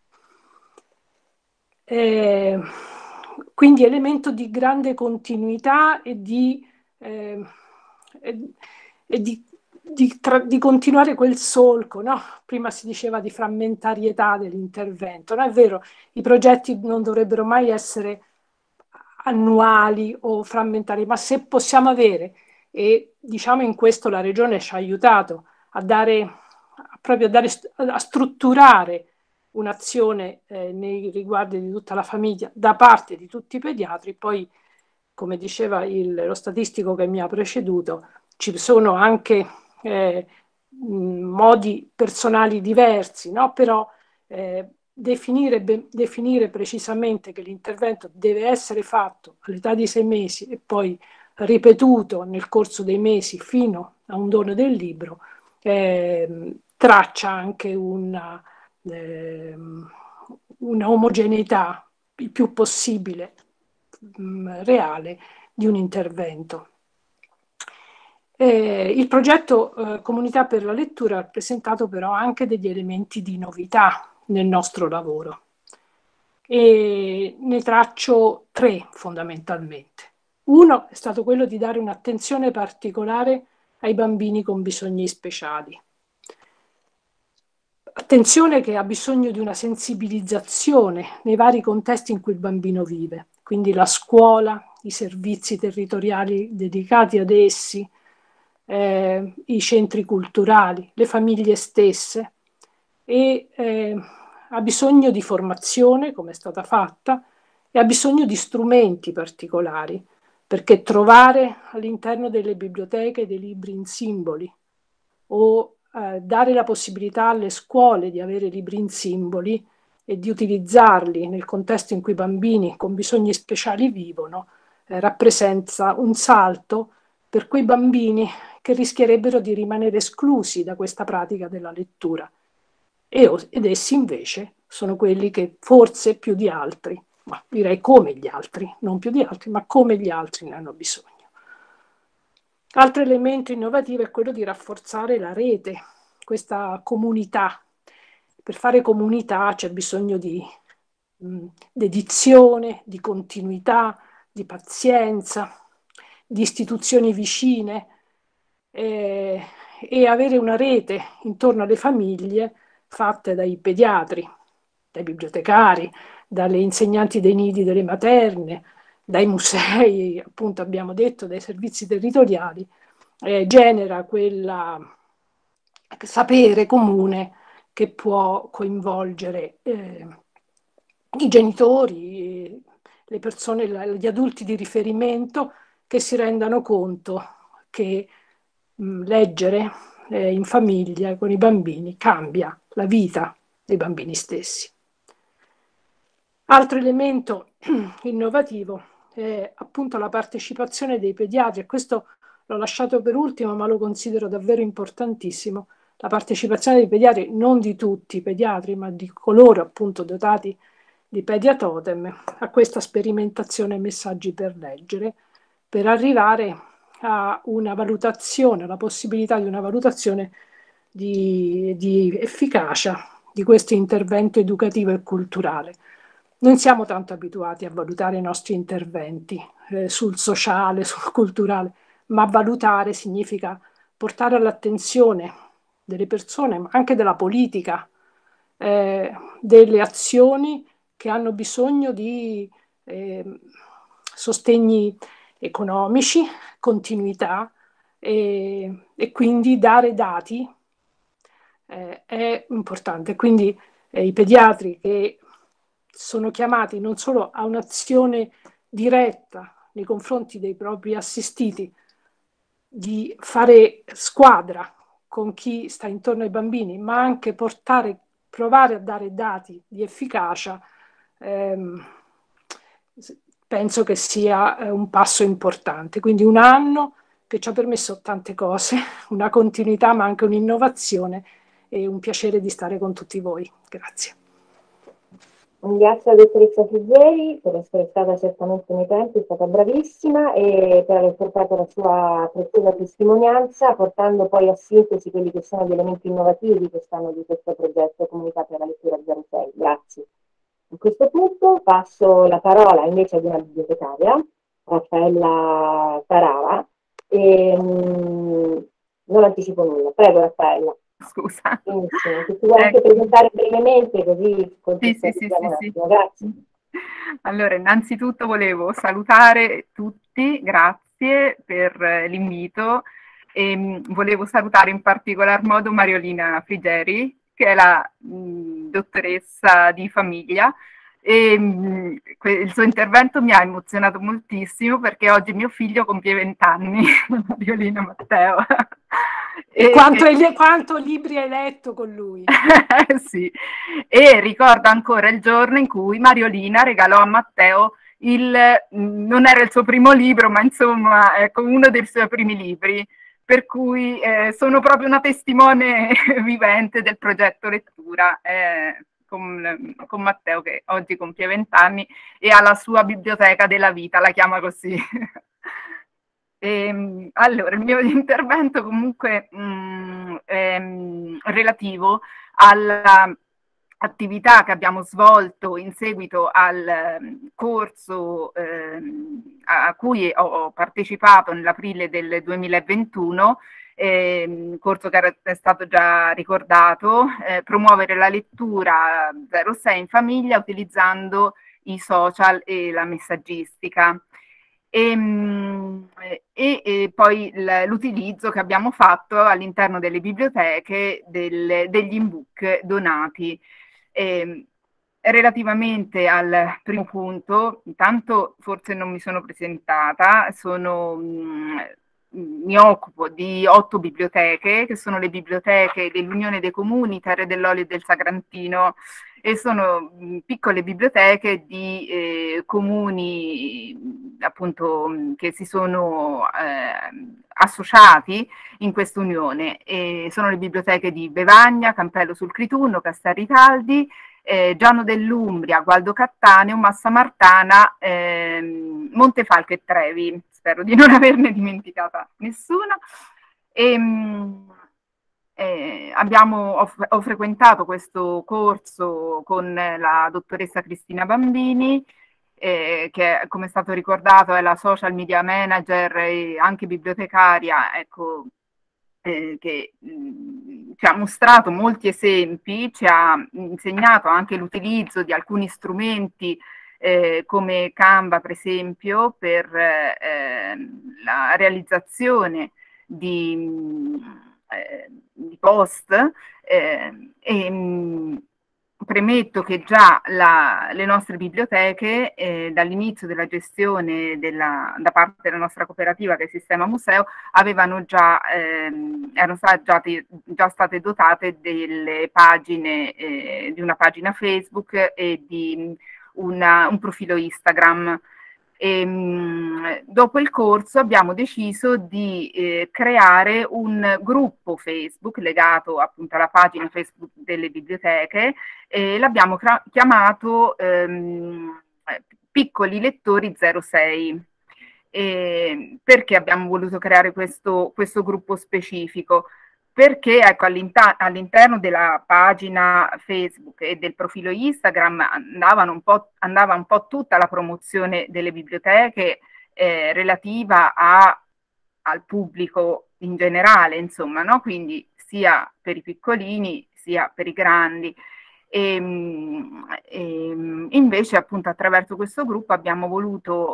Quindi elemento di grande continuità e di continuare quel solco, no? Prima si diceva di frammentarietà dell'intervento, no? È vero, i progetti non dovrebbero mai essere annuali o frammentari, ma se possiamo avere, e diciamo in questo la Regione ci ha aiutato a strutturare un'azione nei riguardi di tutta la famiglia da parte di tutti i pediatri. Poi, come diceva lo statistico che mi ha preceduto, ci sono anche modi personali diversi, no? Però definire precisamente che l'intervento deve essere fatto all'età di 6 mesi e poi ripetuto nel corso dei mesi fino a un dono del libro, traccia anche una omogeneità il più possibile reale di un intervento. Il progetto Comunità per la lettura ha presentato però anche degli elementi di novità nel nostro lavoro e ne traccio 3 fondamentalmente. Uno è stato quello di dare un'attenzione particolare ai bambini con bisogni speciali. Attenzione che ha bisogno di una sensibilizzazione nei vari contesti in cui il bambino vive, quindi la scuola, i servizi territoriali dedicati ad essi, i centri culturali, le famiglie stesse, e ha bisogno di formazione, come è stata fatta, e ha bisogno di strumenti particolari, perché trovare all'interno delle biblioteche dei libri in simboli o dare la possibilità alle scuole di avere libri in simboli e di utilizzarli nel contesto in cui i bambini con bisogni speciali vivono, rappresenta un salto per quei bambini che rischierebbero di rimanere esclusi da questa pratica della lettura. Ed essi invece sono quelli che forse più di altri, ma direi come gli altri, non più di altri, ma come gli altri ne hanno bisogno. Altro elemento innovativo è quello di rafforzare la rete, questa comunità. Per fare comunità c'è bisogno di dedizione, di continuità, di pazienza, di istituzioni vicine e avere una rete intorno alle famiglie fatte dai pediatri, dai bibliotecari, dalle insegnanti dei nidi delle materne, dai musei, appunto abbiamo detto, dai servizi territoriali genera quel sapere comune che può coinvolgere i genitori, le persone, gli adulti di riferimento, che si rendano conto che leggere in famiglia con i bambini cambia la vita dei bambini stessi. Altro elemento innovativo è appunto la partecipazione dei pediatri, e questo l'ho lasciato per ultimo, ma lo considero davvero importantissimo, la partecipazione dei pediatri, non di tutti i pediatri, ma di coloro appunto dotati di Pediatotem, a questa sperimentazione Messaggi per leggere, per arrivare a una valutazione, alla possibilità di una valutazione di efficacia di questo intervento educativo e culturale. Non siamo tanto abituati a valutare i nostri interventi sul sociale, sul culturale, ma valutare significa portare all'attenzione delle persone, ma anche della politica, delle azioni che hanno bisogno di sostegni economici, continuità, e quindi dare dati è importante. Quindi i pediatri che sono chiamati non solo a un'azione diretta nei confronti dei propri assistiti, di fare squadra con chi sta intorno ai bambini, ma anche provare a dare dati di efficacia, penso che sia un passo importante. Quindi un anno che ci ha permesso tante cose, una continuità ma anche un'innovazione, e un piacere di stare con tutti voi. Grazie.
Ringrazio la dottoressa Friggeri per essere stata certamente nei tempi, è stata bravissima, e per aver portato la sua preziosa testimonianza, portando poi a sintesi quelli che sono gli elementi innovativi che stanno di questo progetto Comunità per la Lettura 06. Grazie. A questo punto passo la parola invece ad una bibliotecaria, Raffaella Tarava, e non anticipo nulla. Prego, Raffaella.
Scusa.
Benissimo, se ti vuoi anche presentare brevemente, così contestualizziamo un attimo. Grazie.
Allora, innanzitutto volevo salutare tutti, grazie per l'invito, e volevo salutare in particolar modo Mariolina Friggeri, che è la dottoressa di famiglia, e il suo intervento mi ha emozionato moltissimo perché oggi mio figlio compie 20 anni, Mariolina Matteo.
Quanto libri hai letto con lui?
Sì, e ricordo ancora il giorno in cui Mariolina regalò a Matteo non era il suo primo libro, ma insomma ecco, uno dei suoi primi libri, per cui sono proprio una testimone vivente del progetto lettura con Matteo, che oggi compie 20 anni e ha la sua biblioteca della vita, la chiama così. Allora, il mio intervento comunque è relativo all'attività che abbiamo svolto in seguito al corso a cui ho partecipato nell'aprile del 2021, corso che è stato già ricordato, promuovere la lettura 06 in famiglia utilizzando i social e la messaggistica. E poi l'utilizzo che abbiamo fatto all'interno delle biblioteche degli ebook donati. Relativamente al primo punto, intanto forse non mi sono presentata, mi occupo di 8 biblioteche, che sono le biblioteche dell'Unione dei Comuni, Terre dell'Olio e del Sagrantino, e sono piccole biblioteche di comuni appunto che si sono associati in questa unione. Sono le biblioteche di Bevagna, Campello sul Critunno, Castelritaldi, Giano dell'Umbria, Gualdo Cattaneo, Massa Martana, Montefalco e Trevi. Spero di non averne dimenticata nessuna. Ho frequentato questo corso con la dottoressa Cristina Bambini, che come è stato ricordato è la social media manager e anche bibliotecaria, ecco, che ci ha mostrato molti esempi, ci ha insegnato anche l'utilizzo di alcuni strumenti come Canva, per esempio, per la realizzazione post, premetto che già le nostre biblioteche, dall'inizio della gestione da parte della nostra cooperativa, che è Sistema Museo, erano già state dotate delle pagine, di una pagina Facebook e di un profilo Instagram. Dopo il corso abbiamo deciso di creare un gruppo Facebook legato appunto alla pagina Facebook delle biblioteche, e l'abbiamo chiamato Piccoli Lettori 06. Perché abbiamo voluto creare questo gruppo specifico? Perché ecco, all'interno della pagina Facebook e del profilo Instagram andava un po' tutta la promozione delle biblioteche relativa al pubblico in generale, insomma, no? Quindi sia per i piccolini sia per i grandi. Invece appunto attraverso questo gruppo abbiamo voluto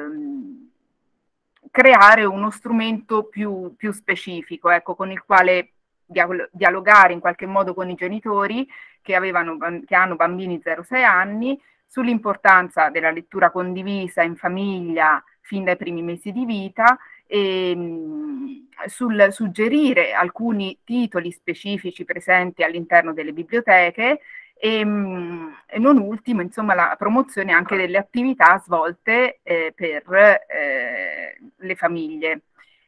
creare uno strumento più specifico, ecco, con il quale dialogare in qualche modo con i genitori che hanno bambini 0-6 anni sull'importanza della lettura condivisa in famiglia fin dai primi mesi di vita, e sul suggerire alcuni titoli specifici presenti all'interno delle biblioteche, e non ultimo, insomma, la promozione anche delle attività svolte per le famiglie.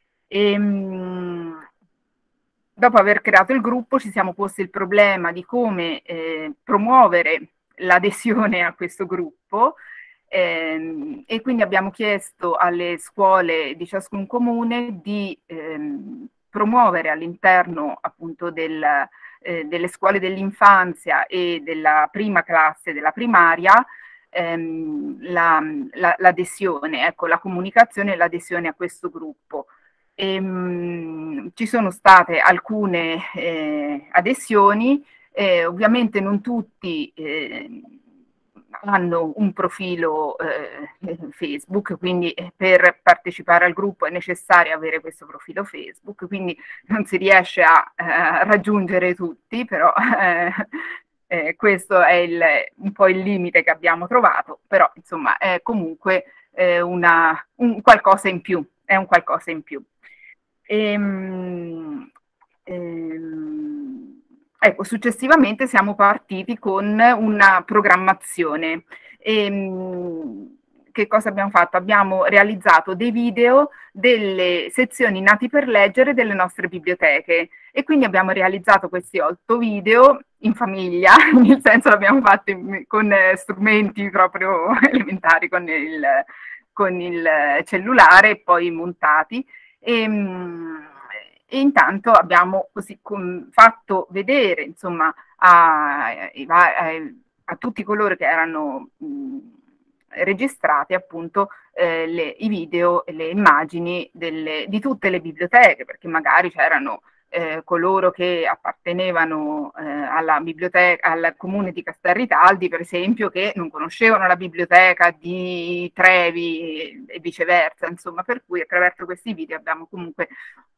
Dopo aver creato il gruppo ci siamo posti il problema di come promuovere l'adesione a questo gruppo, e quindi abbiamo chiesto alle scuole di ciascun comune di promuovere all'interno appunto delle scuole dell'infanzia e della prima classe della primaria l'adesione, ecco, la comunicazione e l'adesione a questo gruppo. Ci sono state alcune adesioni, ovviamente non tutti hanno un profilo Facebook, quindi per partecipare al gruppo è necessario avere questo profilo Facebook, quindi non si riesce a raggiungere tutti, però questo è un po' il limite che abbiamo trovato, però insomma è comunque un qualcosa in più, è un qualcosa in più. Ecco, successivamente siamo partiti con una programmazione. Che cosa abbiamo fatto? Abbiamo realizzato dei video delle sezioni nati per leggere delle nostre biblioteche, e quindi abbiamo realizzato questi 8 video in famiglia, nel senso l'abbiamo fatto con strumenti proprio elementari, con il cellulare, e poi montati. E intanto abbiamo così fatto vedere, insomma, a tutti coloro che erano registrati appunto i video e le immagini di tutte le biblioteche, perché magari c'erano coloro che appartenevano alla biblioteca, al comune di Castelritaldi, per esempio, che non conoscevano la biblioteca di Trevi e viceversa, insomma, per cui attraverso questi video abbiamo comunque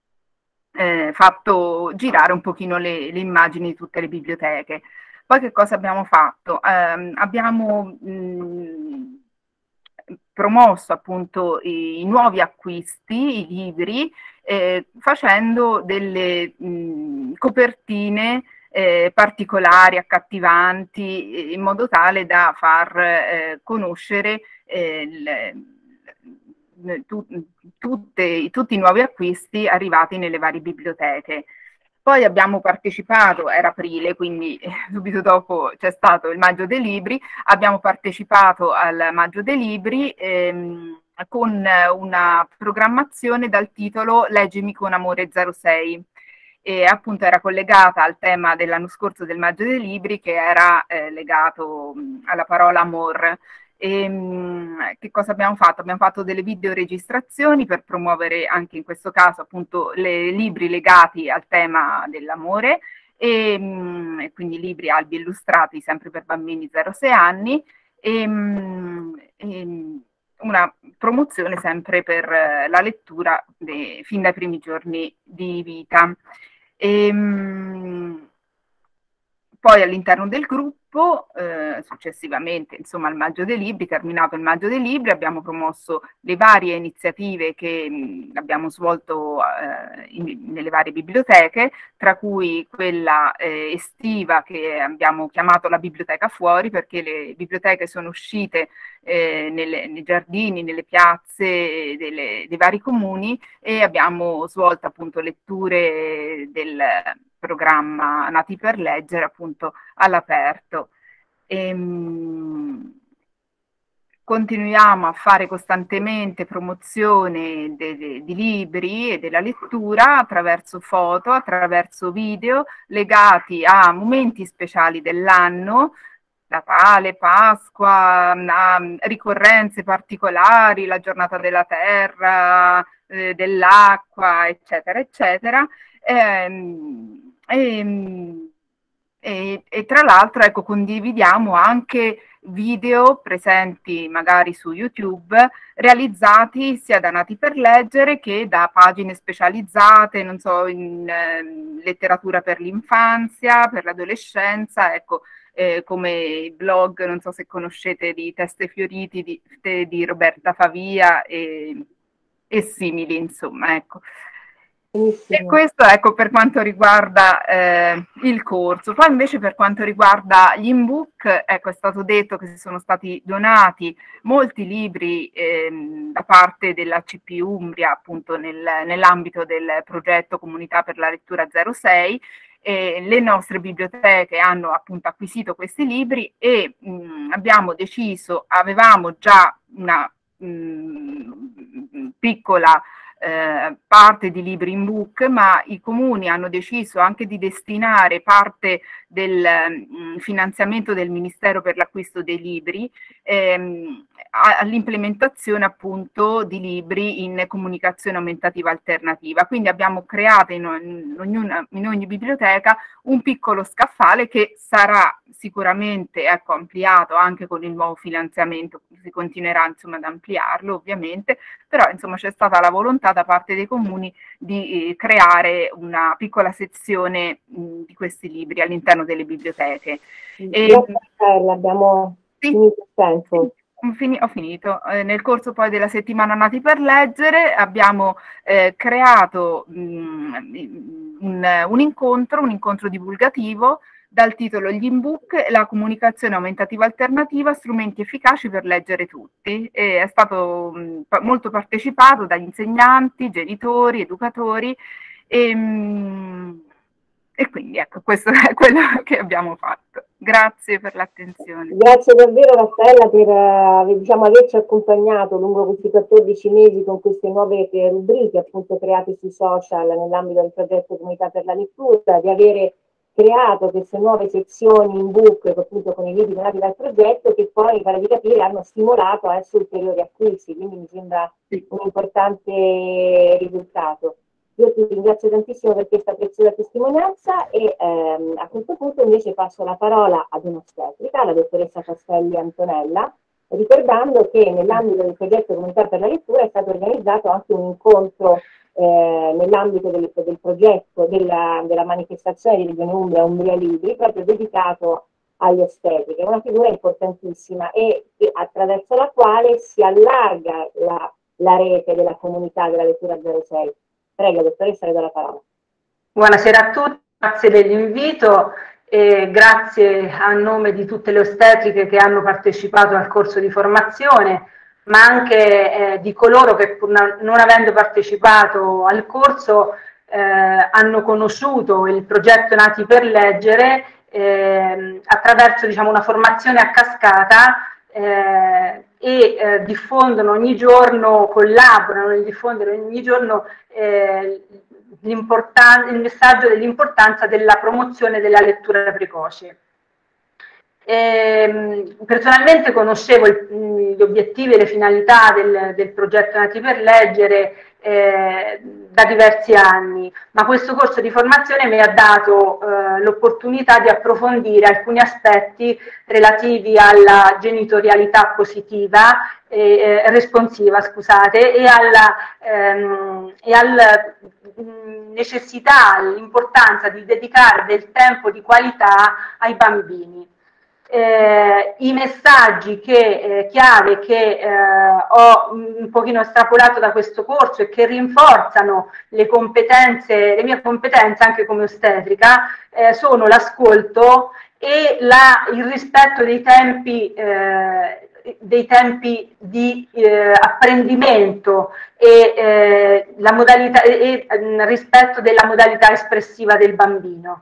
fatto girare un pochino le immagini di tutte le biblioteche. Poi che cosa abbiamo fatto? Abbiamo promosso appunto i nuovi acquisti, i libri, facendo delle copertine particolari, accattivanti, in modo tale da far conoscere tutti i nuovi acquisti arrivati nelle varie biblioteche. Poi abbiamo partecipato, era aprile, quindi subito dopo c'è stato il Maggio dei Libri, abbiamo partecipato al Maggio dei Libri con una programmazione dal titolo Leggimi con amore 06, e appunto era collegata al tema dell'anno scorso del Maggio dei Libri, che era legato alla parola amor. Che cosa abbiamo fatto? Abbiamo fatto delle videoregistrazioni per promuovere anche in questo caso appunto libri legati al tema dell'amore, e quindi libri albi illustrati sempre per bambini 0-6 anni, una promozione sempre per la lettura fin dai primi giorni di vita. Poi all'interno del gruppo, successivamente, insomma, al Maggio dei Libri, terminato il Maggio dei Libri, abbiamo promosso le varie iniziative che abbiamo svolto nelle varie biblioteche, tra cui quella estiva che abbiamo chiamato la Biblioteca Fuori, perché le biblioteche sono uscite nei giardini, nelle piazze dei vari comuni, e abbiamo svolto appunto letture del programma Nati per Leggere appunto all'aperto. Continuiamo a fare costantemente promozione di libri e della lettura attraverso foto, attraverso video legati a momenti speciali dell'anno, Natale, Pasqua, ricorrenze particolari, la giornata della terra, dell'acqua, eccetera, eccetera. E tra l'altro, ecco, condividiamo anche video presenti magari su YouTube, realizzati sia da Nati per Leggere che da pagine specializzate, non so, in letteratura per l'infanzia, per l'adolescenza, ecco, come il blog, non so se conoscete, di Teste Fioriti di Roberta Favia e simili, insomma, ecco. E questo, ecco, per quanto riguarda il corso. Poi invece per quanto riguarda gli in-book, ecco, è stato detto che sono stati donati molti libri da parte della CP Umbria, appunto nell'ambito del progetto Comunità per la Lettura 06. Le nostre biblioteche hanno appunto acquisito questi libri e avevamo già una piccola parte di libri in book, ma i comuni hanno deciso anche di destinare parte del finanziamento del Ministero per l'acquisto dei libri all'implementazione appunto di libri in comunicazione aumentativa alternativa. Quindi abbiamo creato in ogni biblioteca un piccolo scaffale che sarà sicuramente, ecco, ampliato anche con il nuovo finanziamento, si continuerà insomma ad ampliarlo ovviamente, però insomma c'è stata la volontà da parte dei comuni di creare una piccola sezione di questi libri all'interno delle biblioteche.
Abbiamo finito il tempo.
Ho finito. Nel corso poi della settimana Nati per Leggere abbiamo creato un incontro divulgativo dal titolo Gli in-book, la comunicazione aumentativa alternativa, strumenti efficaci per leggere tutti. E è stato molto partecipato dagli insegnanti, genitori, educatori e quindi ecco, questo è quello che abbiamo fatto. Grazie per l'attenzione.
Grazie davvero Raffaella per averci accompagnato lungo questi 14 mesi con queste nuove rubriche appunto create sui social nell'ambito del progetto Comunità per la Lettura, di avere creato queste nuove sezioni in book appunto con i libri donati dal progetto, che poi, mi pare di capire, hanno stimolato a ulteriori acquisti, quindi mi sembra un importante risultato. Io ti ringrazio tantissimo per questa preziosa testimonianza e a questo punto invece passo la parola ad un'ostetrica, la dottoressa Castelli Antonella, ricordando che nell'ambito del progetto Comunità per la Lettura è stato organizzato anche un incontro nell'ambito del progetto della manifestazione di Regione Umbria Libri, proprio dedicato agli ostetriche. È una figura importantissima e attraverso la quale si allarga la rete della comunità della lettura 06. Prego, dottoressa, le do la parola.
Buonasera a tutti, grazie dell'invito e grazie a nome di tutte le ostetriche che hanno partecipato al corso di formazione, ma anche di coloro che pur non avendo partecipato al corso hanno conosciuto il progetto Nati per Leggere attraverso, diciamo, una formazione a cascata diffondono ogni giorno, collaborano nel diffondere ogni giorno il messaggio dell'importanza della promozione della lettura precoce. Personalmente conoscevo gli obiettivi e le finalità del progetto Nati per Leggere da diversi anni, ma questo corso di formazione mi ha dato l'opportunità di approfondire alcuni aspetti relativi alla genitorialità positiva, responsiva, scusate, e alla necessità, all'importanza di dedicare del tempo di qualità ai bambini. I messaggi chiave che ho un pochino estrapolato da questo corso e che rinforzano le mie competenze anche come ostetrica sono l'ascolto e il rispetto dei tempi di apprendimento e il rispetto della modalità espressiva del bambino.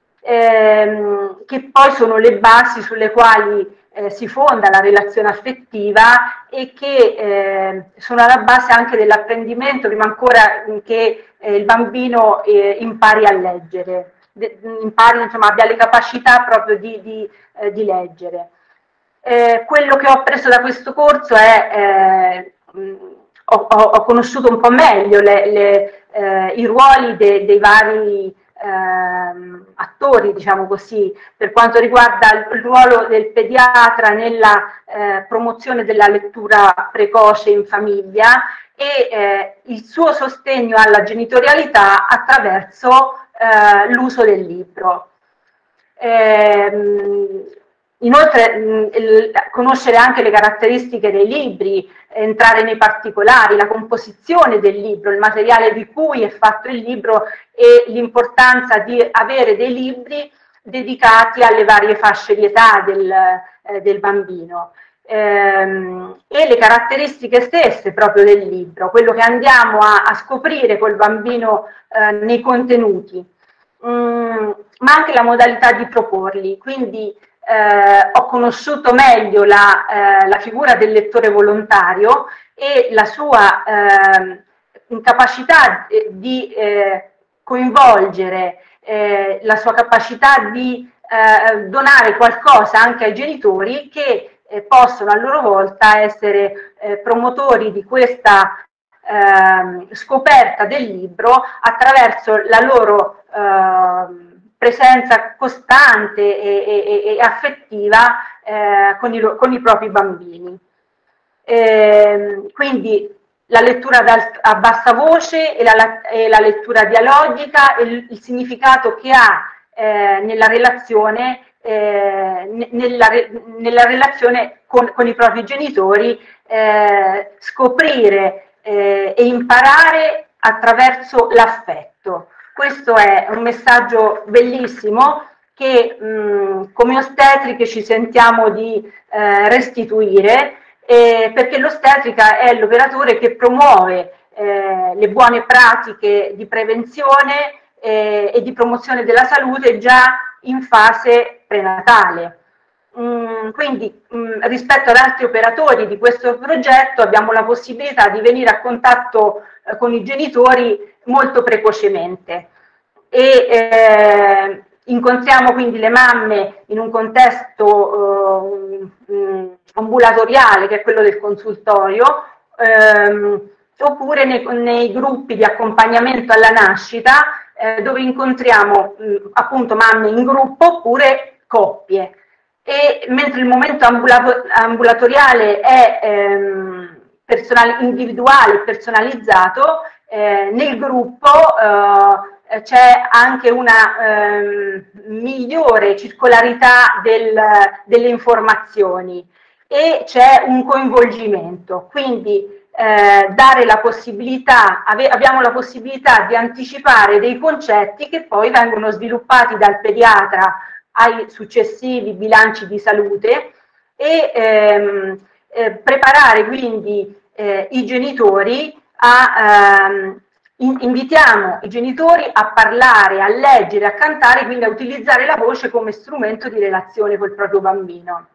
Che poi sono le basi sulle quali si fonda la relazione affettiva e che sono alla base anche dell'apprendimento, prima ancora che il bambino impari a leggere, insomma, abbia le capacità proprio di leggere. Quello che ho preso da questo corso è ho conosciuto un po' meglio i ruoli dei vari attori, diciamo così, per quanto riguarda il ruolo del pediatra nella promozione della lettura precoce in famiglia e il suo sostegno alla genitorialità attraverso l'uso del libro. Inoltre conoscere anche le caratteristiche dei libri, entrare nei particolari, la composizione del libro, il materiale di cui è fatto il libro e l'importanza di avere dei libri dedicati alle varie fasce di età del bambino e le caratteristiche stesse proprio del libro, quello che andiamo a scoprire col bambino nei contenuti, ma anche la modalità di proporli. Quindi ho conosciuto meglio la figura del lettore volontario e la sua capacità di coinvolgere, la sua capacità di donare qualcosa anche ai genitori che possono a loro volta essere promotori di questa scoperta del libro attraverso la loro presenza costante e affettiva con i propri bambini. Quindi la lettura a bassa voce e la lettura dialogica, il significato che ha nella relazione con i propri genitori, scoprire e imparare attraverso l'affetto. Questo è un messaggio bellissimo che come ostetriche ci sentiamo di restituire, perché l'ostetrica è l'operatore che promuove le buone pratiche di prevenzione e di promozione della salute già in fase prenatale. Quindi rispetto ad altri operatori di questo progetto abbiamo la possibilità di venire a contatto con i genitori molto precocemente e incontriamo quindi le mamme in un contesto ambulatoriale, che è quello del consultorio, oppure nei gruppi di accompagnamento alla nascita, dove incontriamo appunto mamme in gruppo oppure coppie. E mentre il momento ambulatoriale è individuale e personalizzato, nel gruppo c'è anche una migliore circolarità delle informazioni e c'è un coinvolgimento, quindi abbiamo la possibilità di anticipare dei concetti che poi vengono sviluppati dal pediatra ai successivi bilanci di salute e preparare quindi i genitori invitiamo i genitori a parlare, a leggere, a cantare, quindi a utilizzare la voce come strumento di relazione col proprio bambino.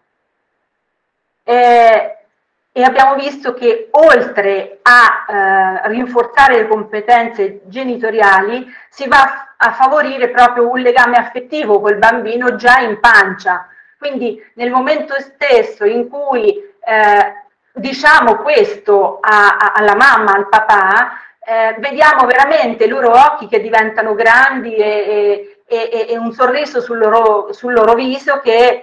E abbiamo visto che oltre a rinforzare le competenze genitoriali si va a favorire proprio un legame affettivo col bambino già in pancia, Quindi nel momento stesso in cui diciamo questo alla mamma, al papà, vediamo veramente i loro occhi che diventano grandi e un sorriso sul loro viso che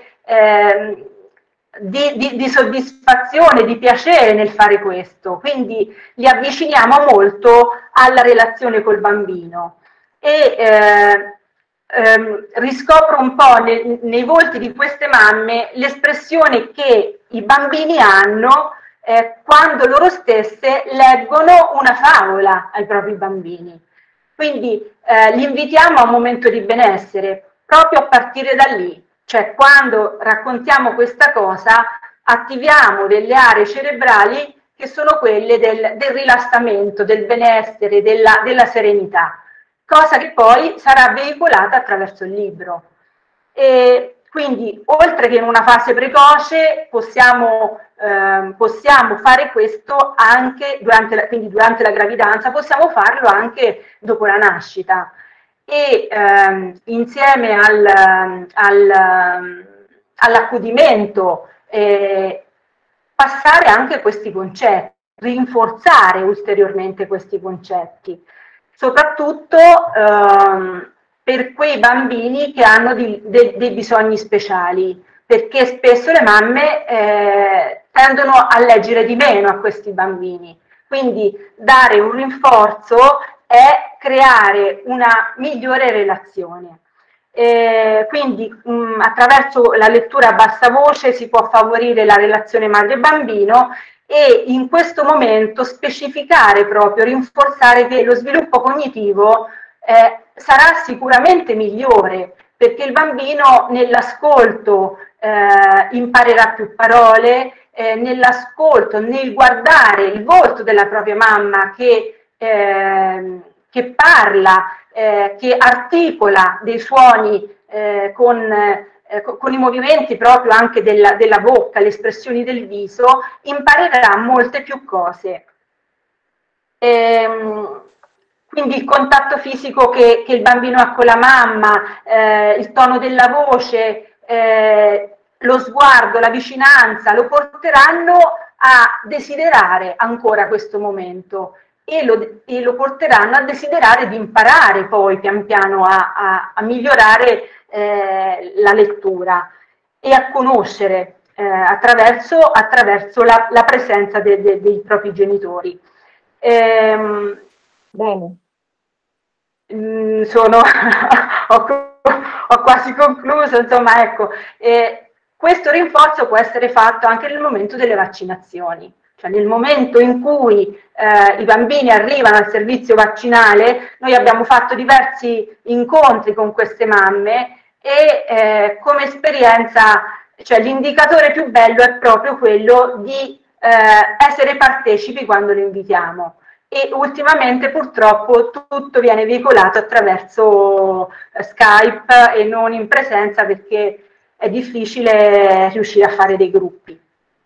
di soddisfazione, di piacere nel fare questo. Quindi li avviciniamo molto alla relazione col bambino e riscopro un po' nei volti di queste mamme l'espressione che i bambini hanno quando loro stesse leggono una favola ai propri bambini. Quindi li invitiamo a un momento di benessere proprio a partire da lì, cioè quando raccontiamo questa cosa attiviamo delle aree cerebrali che sono quelle del rilassamento, del benessere, della serenità, cosa che poi sarà veicolata attraverso il libro. E quindi, oltre che in una fase precoce, possiamo fare questo anche durante la gravidanza, possiamo farlo anche dopo la nascita. E insieme all'accudimento passare anche questi concetti, rinforzare ulteriormente questi concetti, soprattutto per quei bambini che hanno dei bisogni speciali, perché spesso le mamme tendono a leggere di meno a questi bambini. Quindi dare un rinforzo è creare una migliore relazione. Quindi attraverso la lettura a bassa voce si può favorire la relazione madre-bambino e in questo momento specificare proprio, rinforzare che lo sviluppo cognitivo sarà sicuramente migliore, perché il bambino nell'ascolto imparerà più parole, nell'ascolto, nel guardare il volto della propria mamma che parla, che articola dei suoni con i movimenti proprio anche della bocca, le espressioni del viso, imparerà molte più cose. Quindi il contatto fisico che il bambino ha con la mamma, il tono della voce, lo sguardo, la vicinanza, lo porteranno a desiderare ancora questo momento e lo porteranno a desiderare di imparare poi pian piano a migliorare la lettura e a conoscere attraverso la presenza dei propri genitori.
Bene.
Ho quasi concluso, insomma, ecco, questo rinforzo può essere fatto anche nel momento delle vaccinazioni, cioè nel momento in cui i bambini arrivano al servizio vaccinale. Noi abbiamo fatto diversi incontri con queste mamme e come esperienza, cioè l'indicatore più bello è proprio quello di essere partecipi quando li invitiamo. E ultimamente purtroppo tutto viene veicolato attraverso Skype e non in presenza, perché è difficile riuscire a fare dei gruppi.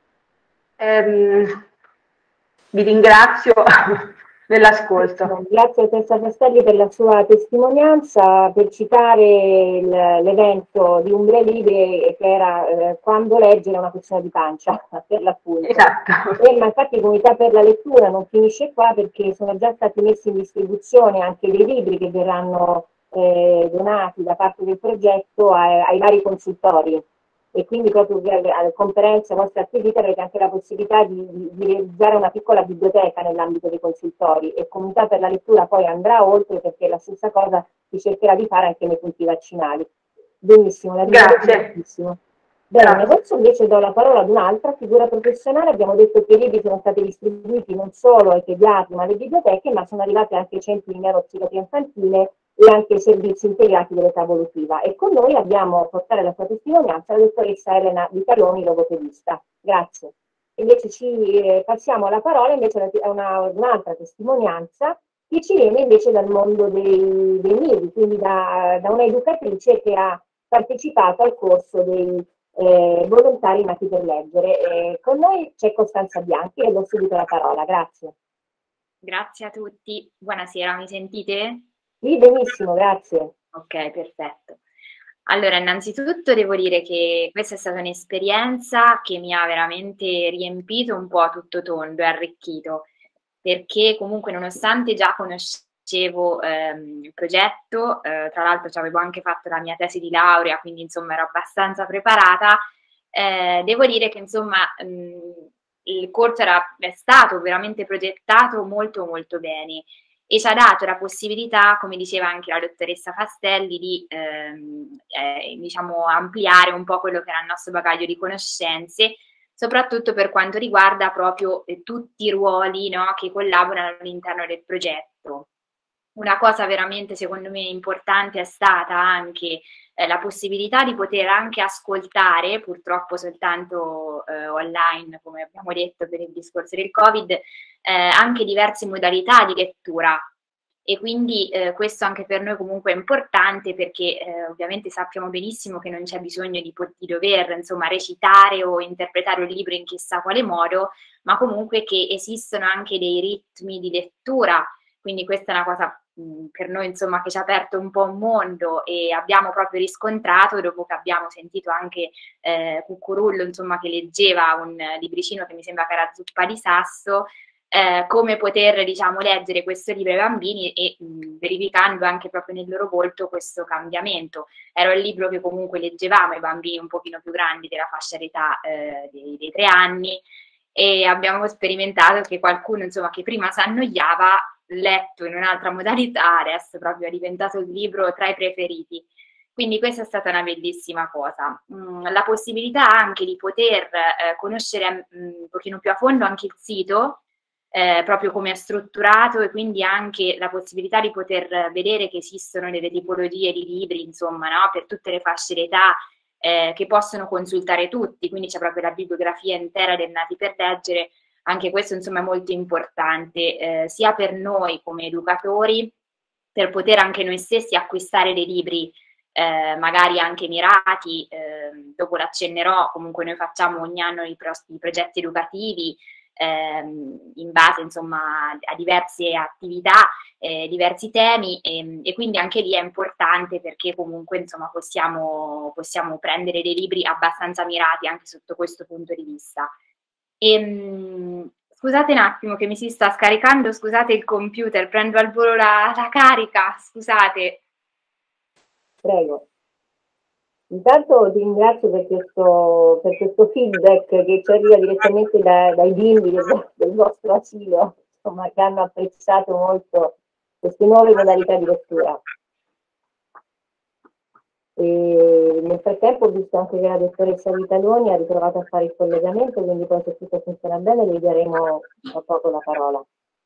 Vi ringrazio dell'ascolto.
Grazie a Tessa Castelli per la sua testimonianza, per citare l'evento di Umbria Libri che era quando leggere è una questione di pancia, per l'appunto.
Esatto.
Ma infatti Comunità per la Lettura non finisce qua, perché sono già stati messi in distribuzione anche dei libri che verranno donati da parte del progetto ai vari consultori. E quindi proprio alle conferenze vostre acquisite avrete anche la possibilità di realizzare una piccola biblioteca nell'ambito dei consultori, e Comunità per la Lettura poi andrà oltre, perché la stessa cosa si cercherà di fare anche nei punti vaccinali. Benissimo, la ringrazio moltissimo. Bene, adesso invece do la parola ad un'altra figura professionale. Abbiamo detto che i libri sono stati distribuiti non solo ai pediatri ma alle biblioteche, ma sono arrivati anche ai centri di neuropsichiatria infantile e anche ai servizi integrati dell'età evolutiva. E con noi abbiamo a portare la sua testimonianza la dottoressa Elena Di Caloni, logopedista. Grazie. Invece ci passiamo la parola invece a un'altra testimonianza che ci viene invece dal mondo dei nidi, quindi da una educatrice che ha partecipato al corso dei volontari nati per leggere. Con noi c'è Costanza Bianchi e do subito la parola. Grazie.
Grazie a tutti. Buonasera, mi sentite?
Sì, benissimo, grazie.
Ok, perfetto. Allora, innanzitutto devo dire che questa è stata un'esperienza che mi ha veramente riempito un po' a tutto tondo e arricchito, perché comunque nonostante già conoscevo il progetto, tra l'altro ci avevo anche fatto la mia tesi di laurea, quindi insomma ero abbastanza preparata, devo dire che insomma il corso è stato veramente progettato molto molto bene e ci ha dato la possibilità, come diceva anche la dottoressa Fastelli, di diciamo, ampliare un po' quello che era il nostro bagaglio di conoscenze, soprattutto per quanto riguarda proprio tutti i ruoli, no, che collaborano all'interno del progetto. Una cosa veramente secondo me importante è stata anche la possibilità di poter anche ascoltare, purtroppo soltanto online, come abbiamo detto per il discorso del Covid, anche diverse modalità di lettura. E quindi questo anche per noi comunque è importante perché ovviamente sappiamo benissimo che non c'è bisogno di dover insomma recitare o interpretare un libro in chissà quale modo, ma comunque che esistono anche dei ritmi di lettura, quindi questa è una cosa per noi insomma che ci ha aperto un po' un mondo e abbiamo proprio riscontrato dopo che abbiamo sentito anche Cuccurullo insomma che leggeva un libricino che mi sembra che era Zuppa di Sasso, come poter diciamo leggere questo libro ai bambini e verificando anche proprio nel loro volto questo cambiamento. Era un libro che comunque leggevamo ai bambini un pochino più grandi della fascia d'età dei 3 anni e abbiamo sperimentato che qualcuno insomma che prima si annoiava letto in un'altra modalità adesso proprio è diventato il libro tra i preferiti. Quindi questa è stata una bellissima cosa. La possibilità anche di poter conoscere un pochino più a fondo anche il sito, proprio come è strutturato e quindi anche la possibilità di poter vedere che esistono delle tipologie di libri, insomma, no? Per tutte le fasce d'età che possono consultare tutti, quindi c'è proprio la bibliografia intera del Nati per Leggere, anche questo insomma è molto importante, sia per noi come educatori, per poter anche noi stessi acquistare dei libri magari anche mirati, dopo l'accennerò, comunque noi facciamo ogni anno i progetti educativi, in base insomma a diverse attività, diversi temi e quindi anche lì è importante perché comunque insomma possiamo prendere dei libri abbastanza mirati anche sotto questo punto di vista. Scusate un attimo che mi si sta scaricando, scusate il computer, prendo al volo la carica, scusate.
Prego. Intanto ti ringrazio per questo feedback che ci arriva direttamente dai bimbi del vostro asilo, insomma, che hanno apprezzato molto queste nuove modalità di lettura. E nel frattempo ho visto anche che la dottoressa Vitaloni ha riprovato a fare il collegamento, quindi poi se tutto funziona bene le daremo tra poco la parola.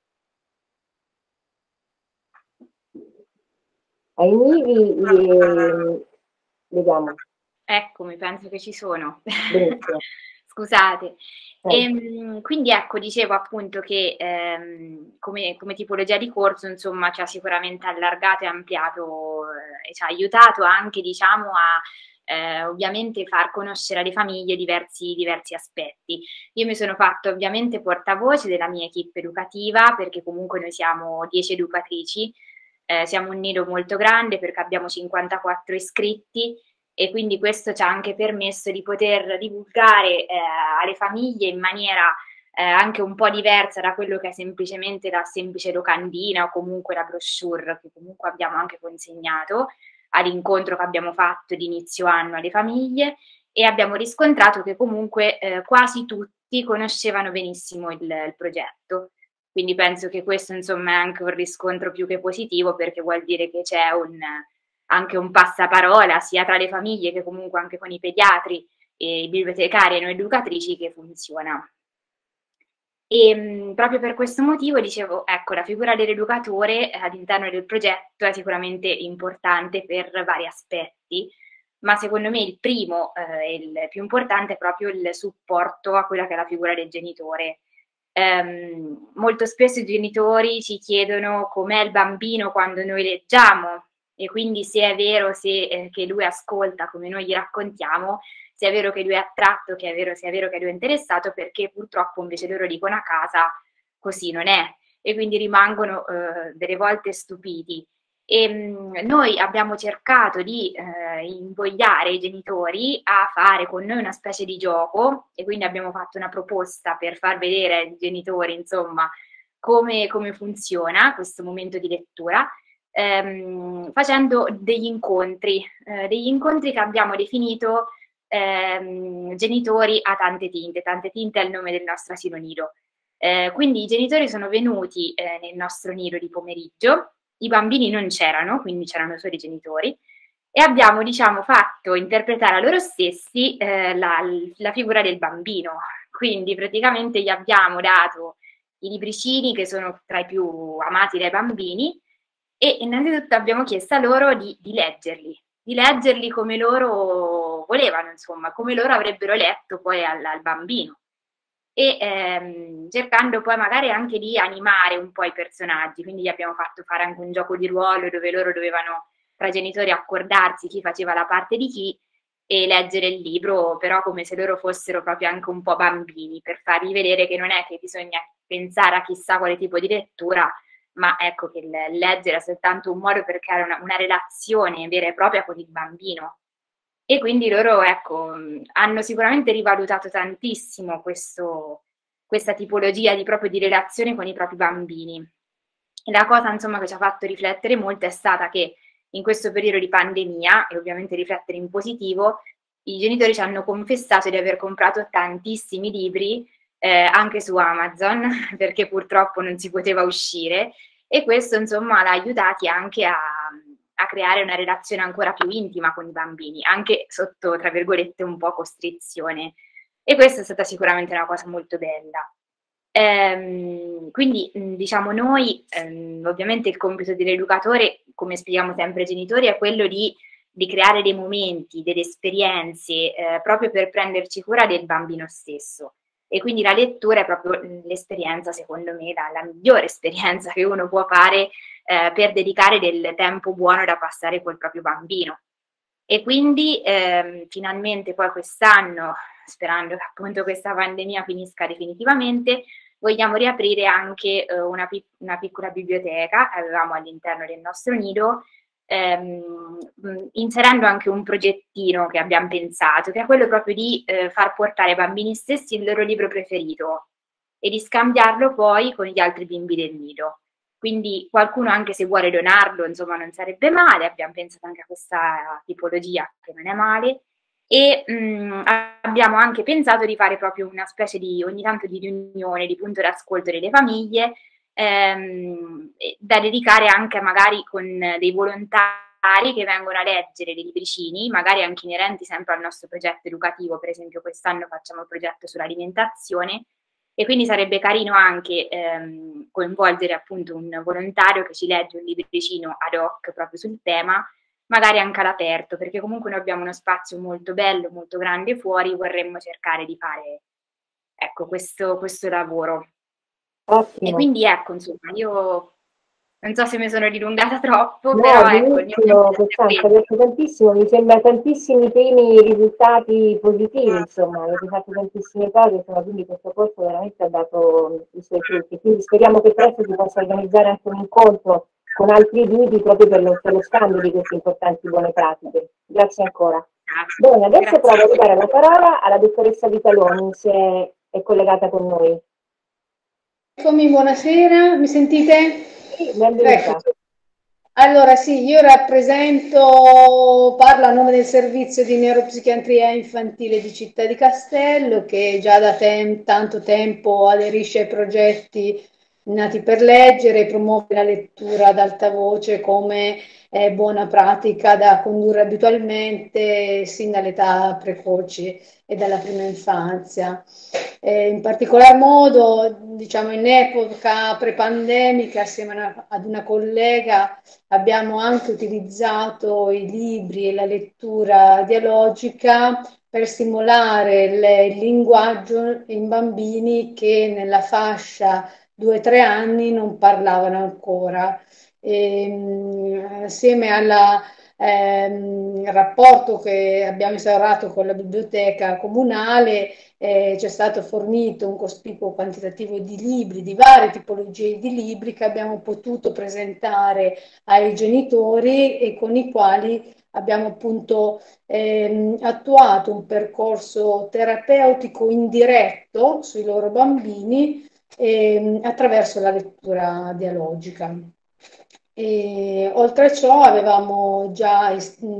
Ai nivi vediamo.
Eccomi, penso che ci sono.
Benissimo.
Scusate. Quindi ecco, dicevo appunto che come tipologia di corso, insomma, ci ha sicuramente allargato e ampliato e ci ha aiutato anche, diciamo, a ovviamente far conoscere alle famiglie diversi aspetti. Io mi sono fatta ovviamente portavoce della mia equipe educativa, perché comunque noi siamo 10 educatrici, siamo un nido molto grande perché abbiamo 54 iscritti, e quindi questo ci ha anche permesso di poter divulgare alle famiglie in maniera anche un po' diversa da quello che è semplicemente la semplice locandina o comunque la brochure che comunque abbiamo anche consegnato all'incontro che abbiamo fatto di inizio anno alle famiglie, e abbiamo riscontrato che comunque quasi tutti conoscevano benissimo il progetto. Quindi penso che questo insomma è anche un riscontro più che positivo, perché vuol dire che c'è anche un passaparola sia tra le famiglie che comunque anche con i pediatri e i bibliotecari e noi educatrici che funziona. E proprio per questo motivo dicevo, ecco, la figura dell'educatore all'interno del progetto è sicuramente importante per vari aspetti, ma secondo me il primo e il più importante è proprio il supporto a quella che è la figura del genitore. Molto spesso i genitori ci chiedono com'è il bambino quando noi leggiamo, e quindi se è vero che lui ascolta come noi gli raccontiamo, se è vero che lui è attratto, se è vero che lui è interessato, perché purtroppo invece loro dicono a casa così non è, e quindi rimangono delle volte stupiti. E noi abbiamo cercato di invogliare i genitori a fare con noi una specie di gioco, e quindi abbiamo fatto una proposta per far vedere ai genitori, insomma, come funziona questo momento di lettura, facendo degli incontri che abbiamo definito genitori a tante tinte. Tante tinte è il nome del nostro asilo nido. Quindi i genitori sono venuti nel nostro nido di pomeriggio, i bambini non c'erano, quindi c'erano solo i genitori, e abbiamo, diciamo, fatto interpretare a loro stessi la figura del bambino. Quindi praticamente gli abbiamo dato i libricini che sono tra i più amati dai bambini, e innanzitutto abbiamo chiesto a loro di leggerli come loro volevano, insomma, come loro avrebbero letto poi al bambino. E cercando poi magari anche di animare un po' i personaggi, quindi gli abbiamo fatto fare anche un gioco di ruolo dove loro dovevano, tra genitori, accordarsi chi faceva la parte di chi e leggere il libro, però come se loro fossero proprio anche un po' bambini, per fargli vedere che non è che bisogna pensare a chissà quale tipo di lettura, ma ecco che il leggere è soltanto un modo per creare una relazione vera e propria con il bambino. E quindi loro, ecco, hanno sicuramente rivalutato tantissimo questa tipologia proprio di relazione con i propri bambini. E la cosa, insomma, che ci ha fatto riflettere molto è stata che in questo periodo di pandemia, e ovviamente riflettere in positivo, i genitori ci hanno confessato di aver comprato tantissimi libri anche su Amazon, perché purtroppo non si poteva uscire, e questo, insomma, l'ha aiutati anche a creare una relazione ancora più intima con i bambini, anche sotto, tra virgolette, un po' costrizione. E questa è stata sicuramente una cosa molto bella. Quindi diciamo noi, ovviamente il compito dell'educatore, come spieghiamo sempre ai genitori, è quello di creare dei momenti, delle esperienze, proprio per prenderci cura del bambino stesso. E quindi la lettura è proprio l'esperienza, secondo me, la migliore esperienza che uno può fare per dedicare del tempo buono da passare col proprio bambino. E quindi finalmente poi quest'anno, sperando che appunto questa pandemia finisca definitivamente, vogliamo riaprire anche una piccola biblioteca che avevamo all'interno del nostro nido, inserendo anche un progettino che abbiamo pensato, che è quello proprio di far portare ai bambini stessi il loro libro preferito e di scambiarlo poi con gli altri bimbi del nido. Quindi qualcuno, anche se vuole donarlo, insomma, non sarebbe male. Abbiamo pensato anche a questa tipologia, che non è male. E abbiamo anche pensato di fare proprio una specie di, ogni tanto, di riunione, di punto d'ascolto delle famiglie, da dedicare anche magari con dei volontari che vengono a leggere dei libricini, magari anche inerenti sempre al nostro progetto educativo. Per esempio quest'anno facciamo il progetto sull'alimentazione, e quindi sarebbe carino anche coinvolgere appunto un volontario che ci legge un libricino ad hoc proprio sul tema, magari anche all'aperto, perché comunque noi abbiamo uno spazio molto bello, molto grande fuori, vorremmo cercare di fare, ecco, questo lavoro.
Ottimo.
E quindi ecco, insomma, io non so se mi sono dilungata troppo,
no,
però ecco, il mio
Costanza, detto tantissimo, mi sembra tantissimi temi, risultati positivi, insomma, avete fatto tantissime cose, insomma, quindi questo corso veramente ha dato i suoi frutti, quindi speriamo che presto si possa organizzare anche un incontro con altri guidi proprio per lo scambio di queste importanti buone pratiche. Grazie ancora. Bene, adesso provo a dare la parola alla dottoressa Vitaloni, se è collegata con noi.
Eccomi, buonasera, mi sentite?
Sì, benvenuta.
Ecco. Allora sì, io parlo a nome del servizio di neuropsichiatria infantile di Città di Castello, che già da tanto tempo aderisce ai progetti Nati per leggere e promuove la lettura ad alta voce come buona pratica da condurre abitualmente sin dall'età precoci e dalla prima infanzia. In particolar modo, diciamo, in epoca prepandemica, assieme ad una collega, abbiamo anche utilizzato i libri e la lettura dialogica per stimolare il linguaggio in bambini che nella fascia 2-3 anni non parlavano ancora. Assieme rapporto che abbiamo instaurato con la biblioteca comunale, ci è stato fornito un cospicuo quantitativo di libri, di varie tipologie di libri che abbiamo potuto presentare ai genitori e con i quali abbiamo appunto attuato un percorso terapeutico indiretto sui loro bambini attraverso la lettura dialogica. E, oltre a ciò avevamo già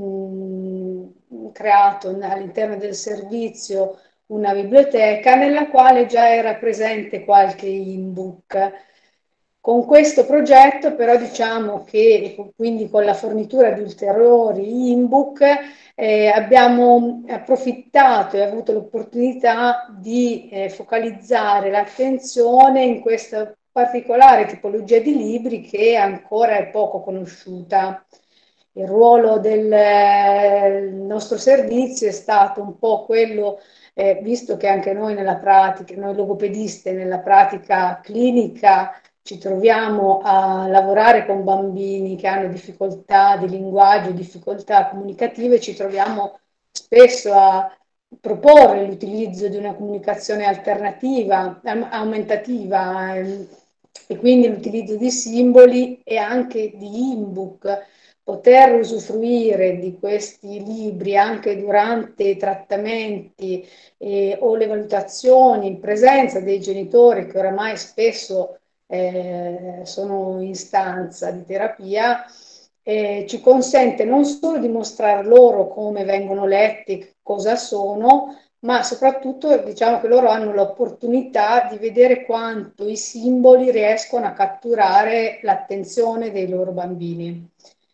creato all'interno del servizio una biblioteca nella quale già era presente qualche ebook. Con questo progetto però diciamo che quindi con la fornitura di ulteriori ebook abbiamo approfittato e avuto l'opportunità di focalizzare l'attenzione in questa particolare tipologia di libri che ancora è poco conosciuta. Il ruolo del nostro servizio è stato un po' quello, visto che anche noi nella pratica, noi logopediste nella pratica clinica ci troviamo a lavorare con bambini che hanno difficoltà di linguaggio, difficoltà comunicative, ci troviamo spesso a proporre l'utilizzo di una comunicazione alternativa, aumentativa, e quindi l'utilizzo di simboli e anche di ebook. Poter usufruire di questi libri anche durante i trattamenti o le valutazioni in presenza dei genitori che oramai spesso sono in stanza di terapia, ci consente non solo di mostrare loro come vengono letti, cosa sono, ma soprattutto diciamo che loro hanno l'opportunità di vedere quanto i simboli riescono a catturare l'attenzione dei loro bambini.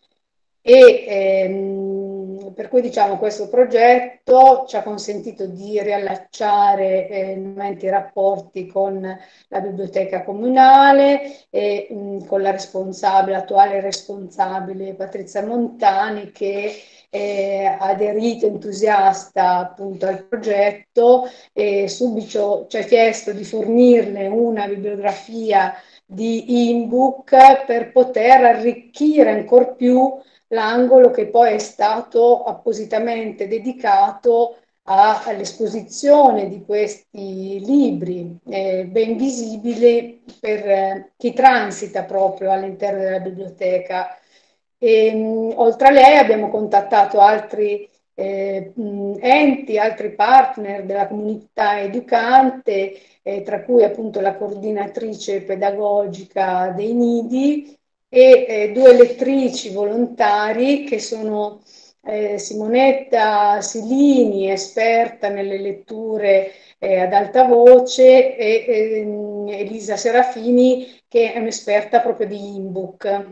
E per cui diciamo questo progetto ci ha consentito di riallacciare nuovamente i rapporti con la biblioteca comunale e con la responsabile, l'attuale responsabile Patrizia Montani, che ha aderito entusiasta appunto al progetto e subito ci ha chiesto di fornirle una bibliografia di ebook per poter arricchire ancor più l'angolo che poi è stato appositamente dedicato all'esposizione di questi libri, ben visibili per chi transita proprio all'interno della biblioteca. Oltre a lei abbiamo contattato altri enti, altri partner della comunità educante, tra cui appunto la coordinatrice pedagogica dei nidi e due lettrici volontari che sono Simonetta Silini, esperta nelle letture ad alta voce, e Elisa Serafini, che è un'esperta proprio di ebook.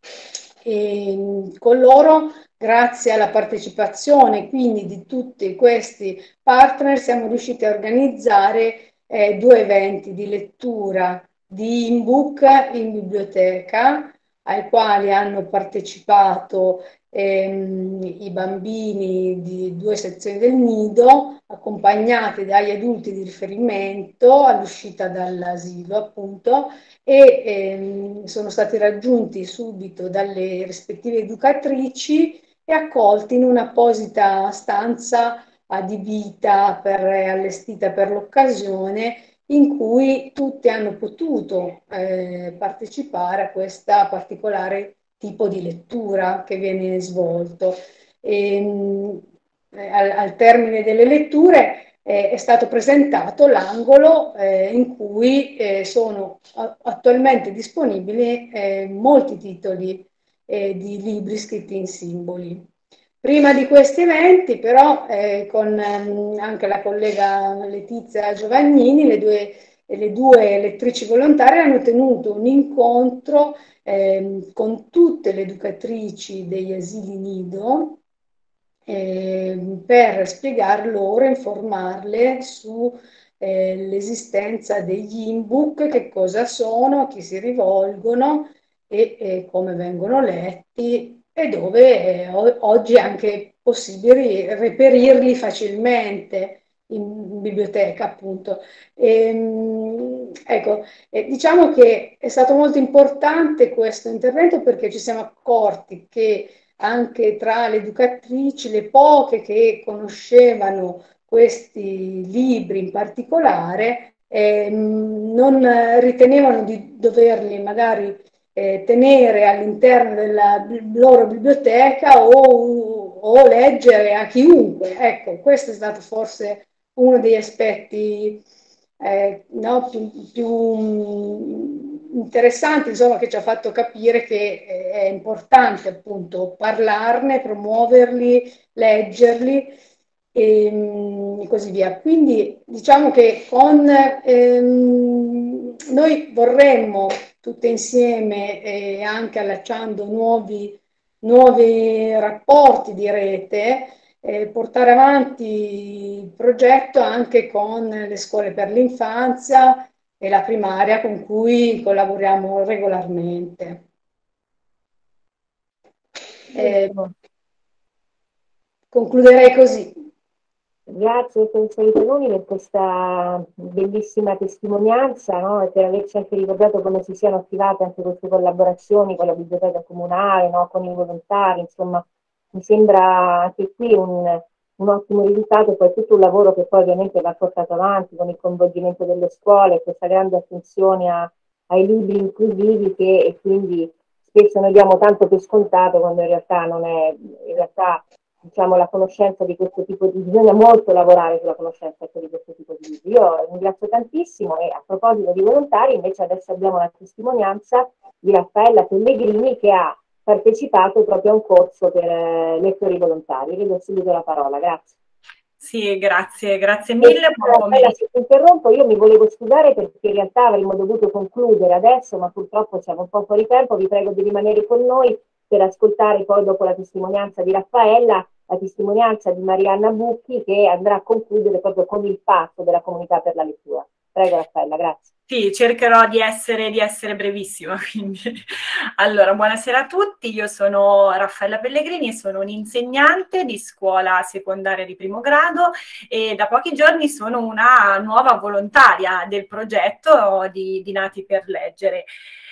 E con loro, grazie alla partecipazione quindi di tutti questi partner, siamo riusciti a organizzare due eventi di lettura di ebook in biblioteca, ai quali hanno partecipato i bambini di due sezioni del nido, accompagnati dagli adulti di riferimento all'uscita dall'asilo, appunto, e sono stati raggiunti subito dalle rispettive educatrici e accolti in un'apposita stanza adibita allestita per l'occasione, in cui tutti hanno potuto partecipare a questa particolare tipo di lettura che viene svolto. Al termine delle letture è stato presentato l'angolo in cui sono attualmente disponibili molti titoli di libri scritti in simboli. Prima di questi eventi, però, con anche la collega Letizia Giovannini, le due lettrici volontarie hanno tenuto un incontro con tutte le educatrici degli asili nido per spiegar loro, informarle su l'esistenza degli ebook, che cosa sono, a chi si rivolgono e come vengono letti, e dove oggi è anche possibile reperirli facilmente in biblioteca, appunto. Ecco, diciamo che è stato molto importante questo intervento, perché ci siamo accorti che anche tra le educatrici, le poche che conoscevano questi libri in particolare, non ritenevano di doverli magari tenere all'interno della loro biblioteca o leggere a chiunque. Ecco, questo è stato forse uno degli aspetti no, più interessanti, insomma, che ci ha fatto capire che è importante appunto parlarne, promuoverli, leggerli e così via. Quindi diciamo che noi vorremmo tutte insieme, anche allacciando nuovi rapporti di rete, portare avanti il progetto anche con le scuole per l'infanzia e la primaria con cui collaboriamo regolarmente. Concluderei così.
Grazie professoressa Noni per questa bellissima testimonianza, no? E per averci anche ricordato come si siano attivate anche queste collaborazioni con la biblioteca comunale, no? Con i volontari, insomma mi sembra anche qui un ottimo risultato, e poi tutto un lavoro che poi ovviamente va portato avanti con il coinvolgimento delle scuole, questa grande attenzione ai libri inclusivi che e quindi spesso noi diamo tanto per scontato quando in realtà non è, in realtà diciamo la conoscenza di questo tipo di, bisogna molto lavorare sulla conoscenza di questo tipo di libri. Io ringrazio tantissimo e a proposito di volontari invece adesso abbiamo la testimonianza di Raffaella Pellegrini che ha partecipato proprio a un corso per lettori volontari. Le do subito la parola, grazie.
Sì, grazie mille.
Se ti interrompo, io mi volevo scusare perché in realtà avremmo dovuto concludere adesso, ma purtroppo siamo un po' fuori tempo. Vi prego di rimanere con noi per ascoltare poi dopo la testimonianza di Raffaella, la testimonianza di Marianna Bucchi che andrà a concludere proprio con il patto della comunità per la lettura. Prego Raffaella, grazie.
Sì, cercherò di essere brevissima. Quindi. Allora, buonasera a tutti, io sono Raffaella Pellegrini e sono un'insegnante di scuola secondaria di primo grado e da pochi giorni sono una nuova volontaria del progetto di Nati per Leggere.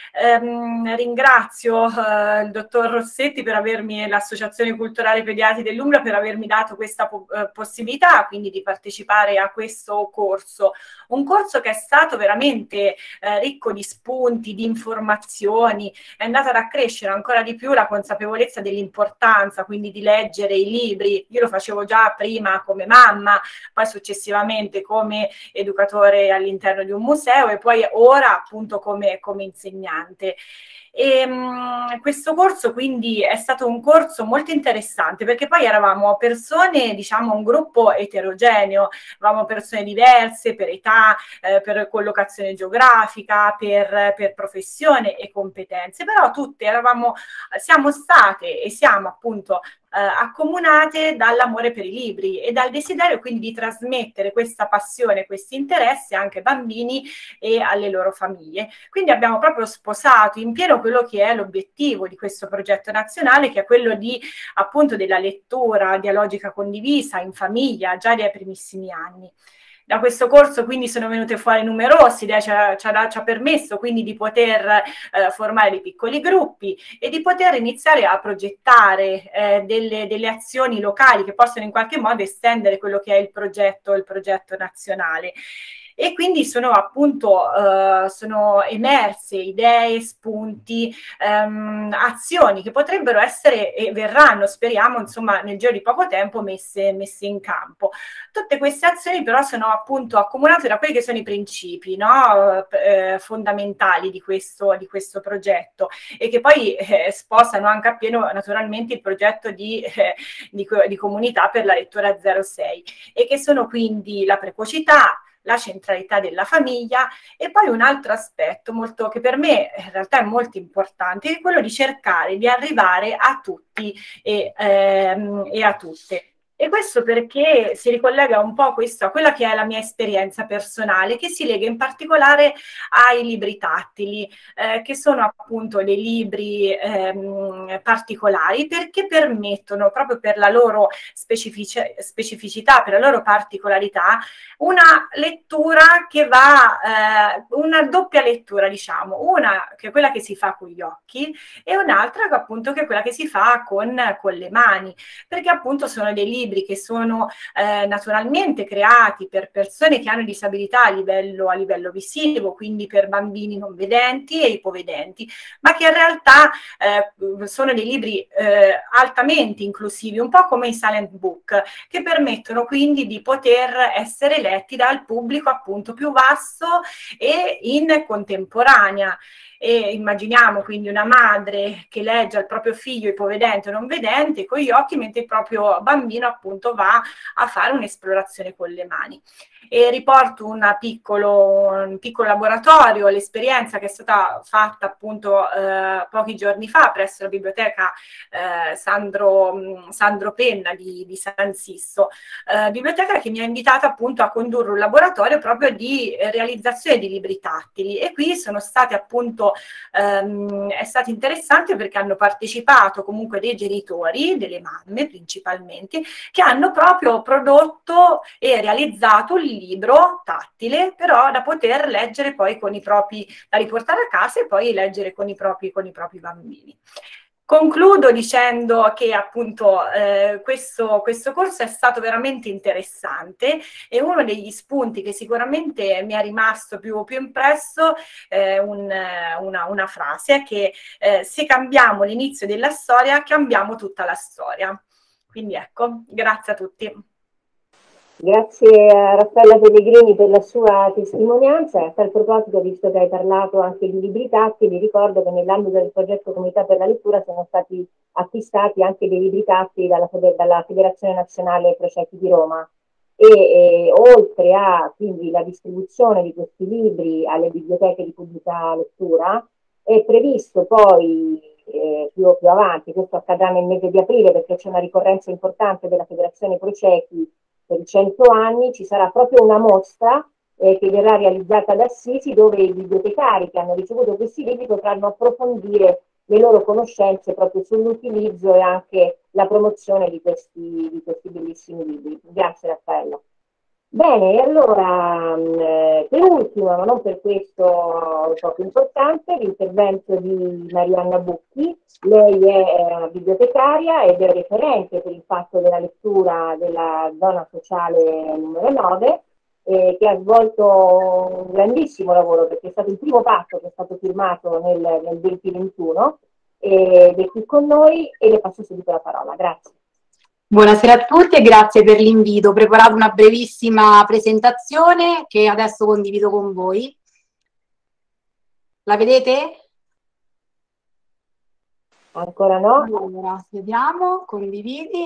Ringrazio il dottor Rossetti per avermi, l'Associazione Culturale Pediatri dell'Umbria, per avermi dato questa possibilità quindi di partecipare a questo corso. Un corso che è stato veramente ricco di spunti, di informazioni, è andata ad accrescere ancora di più la consapevolezza dell'importanza quindi di leggere i libri. Io lo facevo già prima come mamma, poi successivamente come educatore all'interno di un museo e poi ora appunto come insegnante. E questo corso quindi è stato un corso molto interessante perché poi eravamo persone, diciamo un gruppo eterogeneo, eravamo persone diverse per età, per collocazione geografica, per professione e competenze, però tutte siamo state e siamo appunto accomunate dall'amore per i libri e dal desiderio quindi di trasmettere questa passione, questo interesse anche ai bambini e alle loro famiglie. Quindi abbiamo proprio sposato in pieno quello che è l'obiettivo di questo progetto nazionale, che è quello di appunto della lettura dialogica condivisa in famiglia già dai primissimi anni. Da questo corso quindi sono venute fuori numerose idee, ci ha permesso quindi di poter formare dei piccoli gruppi e di poter iniziare a progettare delle azioni locali che possono in qualche modo estendere quello che è il progetto nazionale. E quindi sono emerse idee, spunti, azioni che potrebbero essere e verranno, speriamo, insomma, nel giro di poco tempo messe in campo. Tutte queste azioni però sono appunto accomunate da quelli che sono i principi, no? Fondamentali di questo progetto e che poi sposano anche appieno naturalmente il progetto di comunità per la lettura 06 e che sono quindi la precocità, la centralità della famiglia e poi un altro aspetto che per me in realtà è molto importante, è quello di cercare di arrivare a tutti e a tutte. E questo perché si ricollega un po' a quella che è la mia esperienza personale, che si lega in particolare ai libri tattili, che sono appunto dei libri particolari, perché permettono, proprio per la loro specificità, per la loro particolarità, una lettura che va, una doppia lettura, diciamo, una che è quella che si fa con gli occhi e un'altra appunto che è quella che si fa con le mani, perché appunto sono dei libri che sono naturalmente creati per persone che hanno disabilità a livello visivo, quindi per bambini non vedenti e ipovedenti, ma che in realtà sono dei libri altamente inclusivi, un po' come i silent book, che permettono quindi di poter essere letti dal pubblico appunto più vasto e in contemporanea. E immaginiamo quindi una madre che legge al proprio figlio ipovedente o non vedente con gli occhi, mentre il proprio bambino appunto va a fare un'esplorazione con le mani. E riporto un piccolo laboratorio, l'esperienza che è stata fatta appunto pochi giorni fa presso la biblioteca Sandro Penna di San Sisto, biblioteca che mi ha invitato appunto a condurre un laboratorio proprio di realizzazione di libri tattili, e qui sono state appunto è stato interessante perché hanno partecipato comunque dei genitori, delle mamme principalmente, che hanno proprio prodotto e realizzato un libro tattile, però da poter leggere poi con i propri, da riportare a casa e poi leggere con i propri bambini. Concludo dicendo che appunto questo corso è stato veramente interessante, e uno degli spunti che sicuramente mi è rimasto più impresso è una frase che se cambiamo l'inizio della storia, cambiamo tutta la storia. Quindi ecco, grazie a tutti.
Grazie a Raffaella Pellegrini per la sua testimonianza. A tal proposito, visto che hai parlato anche di libri tattili, ricordo che nell'ambito del progetto Comunità per la Lettura sono stati acquistati anche dei libri tattili dalla Federazione Nazionale Precetti di Roma, e oltre a quindi la distribuzione di questi libri alle biblioteche di pubblica lettura, è previsto poi più avanti, questo accadrà nel mese di aprile perché c'è una ricorrenza importante della Federazione Precetti per i 100 anni, ci sarà proprio una mostra che verrà realizzata da Assisi, dove i bibliotecari che hanno ricevuto questi libri potranno approfondire le loro conoscenze proprio sull'utilizzo e anche la promozione di questi bellissimi libri. Grazie Raffaella. Bene, allora per ultimo, ma non per questo poco importante, l'intervento di Marianna Bucchi. Lei è bibliotecaria ed è referente per il Patto della Lettura della zona sociale numero 9, che ha svolto un grandissimo lavoro perché è stato il primo patto che è stato firmato nel 2021, ed è qui con noi e le passo subito la parola. Grazie.
Buonasera a tutti e grazie per l'invito. Ho preparato una brevissima presentazione che adesso condivido con voi. La vedete?
Ancora no.
Allora, vediamo, condividi.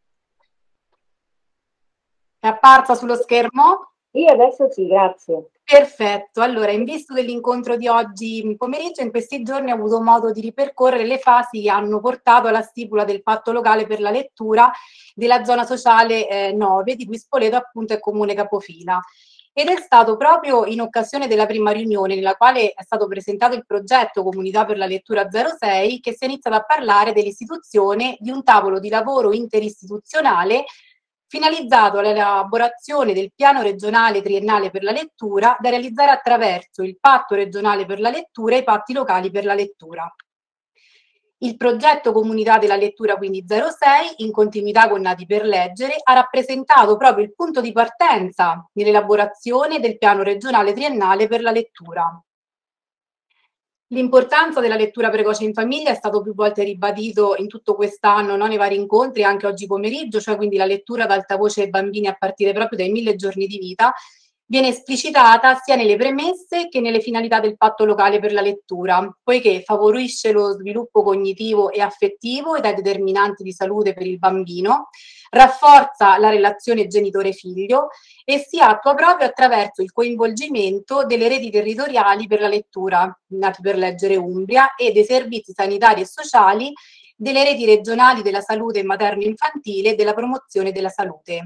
È apparsa sullo schermo?
Sì, adesso sì, grazie.
Perfetto, allora in vista dell'incontro di oggi pomeriggio, in questi giorni ho avuto modo di ripercorrere le fasi che hanno portato alla stipula del patto locale per la lettura della zona sociale 9, di cui Spoleto appunto è comune capofila. Ed è stato proprio in occasione della prima riunione, nella quale è stato presentato il progetto Comunità per la Lettura 06, che si è iniziato a parlare dell'istituzione di un tavolo di lavoro interistituzionale finalizzato all'elaborazione del piano regionale triennale per la lettura, da realizzare attraverso il patto regionale per la lettura e i patti locali per la lettura. Il progetto Comunità della Lettura, quindi 06, in continuità con Nati per Leggere, ha rappresentato proprio il punto di partenza nell'elaborazione del piano regionale triennale per la lettura. L'importanza della lettura precoce in famiglia è stato più volte ribadito in tutto quest'anno, no? Nei vari incontri, anche oggi pomeriggio, cioè quindi la lettura ad alta voce ai bambini a partire proprio dai 1000 giorni di vita, viene esplicitata sia nelle premesse che nelle finalità del patto locale per la lettura, poiché favorisce lo sviluppo cognitivo e affettivo ed è determinante di salute per il bambino, rafforza la relazione genitore-figlio e si attua proprio attraverso il coinvolgimento delle reti territoriali per la lettura, Nati per Leggere Umbria, e dei servizi sanitari e sociali delle reti regionali della salute materno-infantile e della promozione della salute.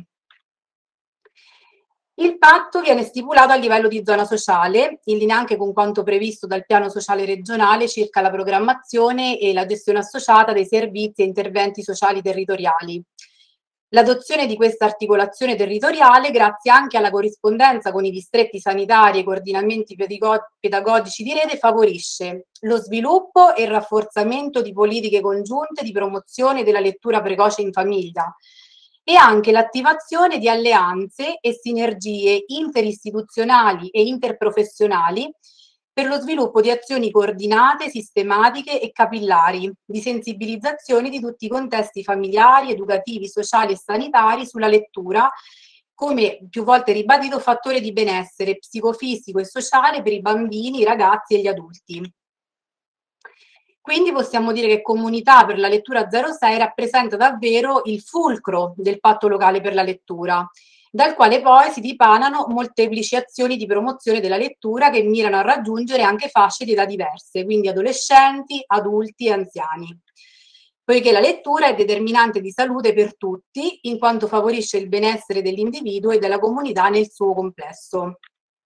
Il patto viene stipulato a livello di zona sociale, in linea anche con quanto previsto dal piano sociale regionale circa la programmazione e la gestione associata dei servizi e interventi sociali territoriali. L'adozione di questa articolazione territoriale, grazie anche alla corrispondenza con i distretti sanitari e i coordinamenti pedagogici di rete, favorisce lo sviluppo e il rafforzamento di politiche congiunte di promozione della lettura precoce in famiglia, e anche l'attivazione di alleanze e sinergie interistituzionali e interprofessionali per lo sviluppo di azioni coordinate, sistematiche e capillari di sensibilizzazione di tutti i contesti familiari, educativi, sociali e sanitari sulla lettura come più volte ribadito fattore di benessere psicofisico e sociale per i bambini, i ragazzi e gli adulti. Quindi possiamo dire che Comunità per la Lettura 06 rappresenta davvero il fulcro del patto locale per la lettura, dal quale poi si dipanano molteplici azioni di promozione della lettura che mirano a raggiungere anche fasce di età diverse, quindi adolescenti, adulti e anziani. Poiché la lettura è determinante di salute per tutti, in quanto favorisce il benessere dell'individuo e della comunità nel suo complesso.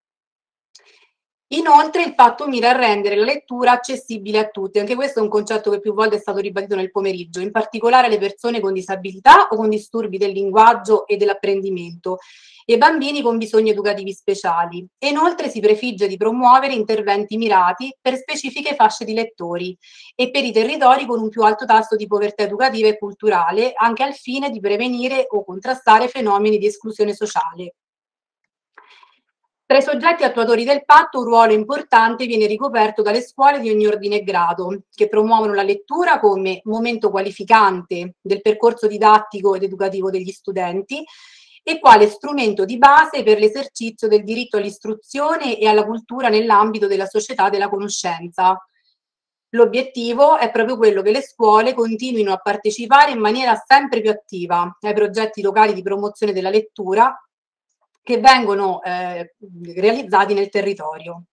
Inoltre il patto mira a rendere la lettura accessibile a tutti, anche questo è un concetto che più volte è stato ribadito nel pomeriggio, in particolare alle persone con disabilità o con disturbi del linguaggio e dell'apprendimento e bambini con bisogni educativi speciali. E inoltre si prefigge di promuovere interventi mirati per specifiche fasce di lettori e per i territori con un più alto tasso di povertà educativa e culturale, anche al fine di prevenire o contrastare fenomeni di esclusione sociale. Tra i soggetti attuatori del patto un ruolo importante viene ricoperto dalle scuole di ogni ordine e grado, che promuovono la lettura come momento qualificante del percorso didattico ed educativo degli studenti e quale strumento di base per l'esercizio del diritto all'istruzione e alla cultura nell'ambito della società della conoscenza. L'obiettivo è proprio quello che le scuole continuino a partecipare in maniera sempre più attiva ai progetti locali di promozione della lettura che vengono realizzati nel territorio.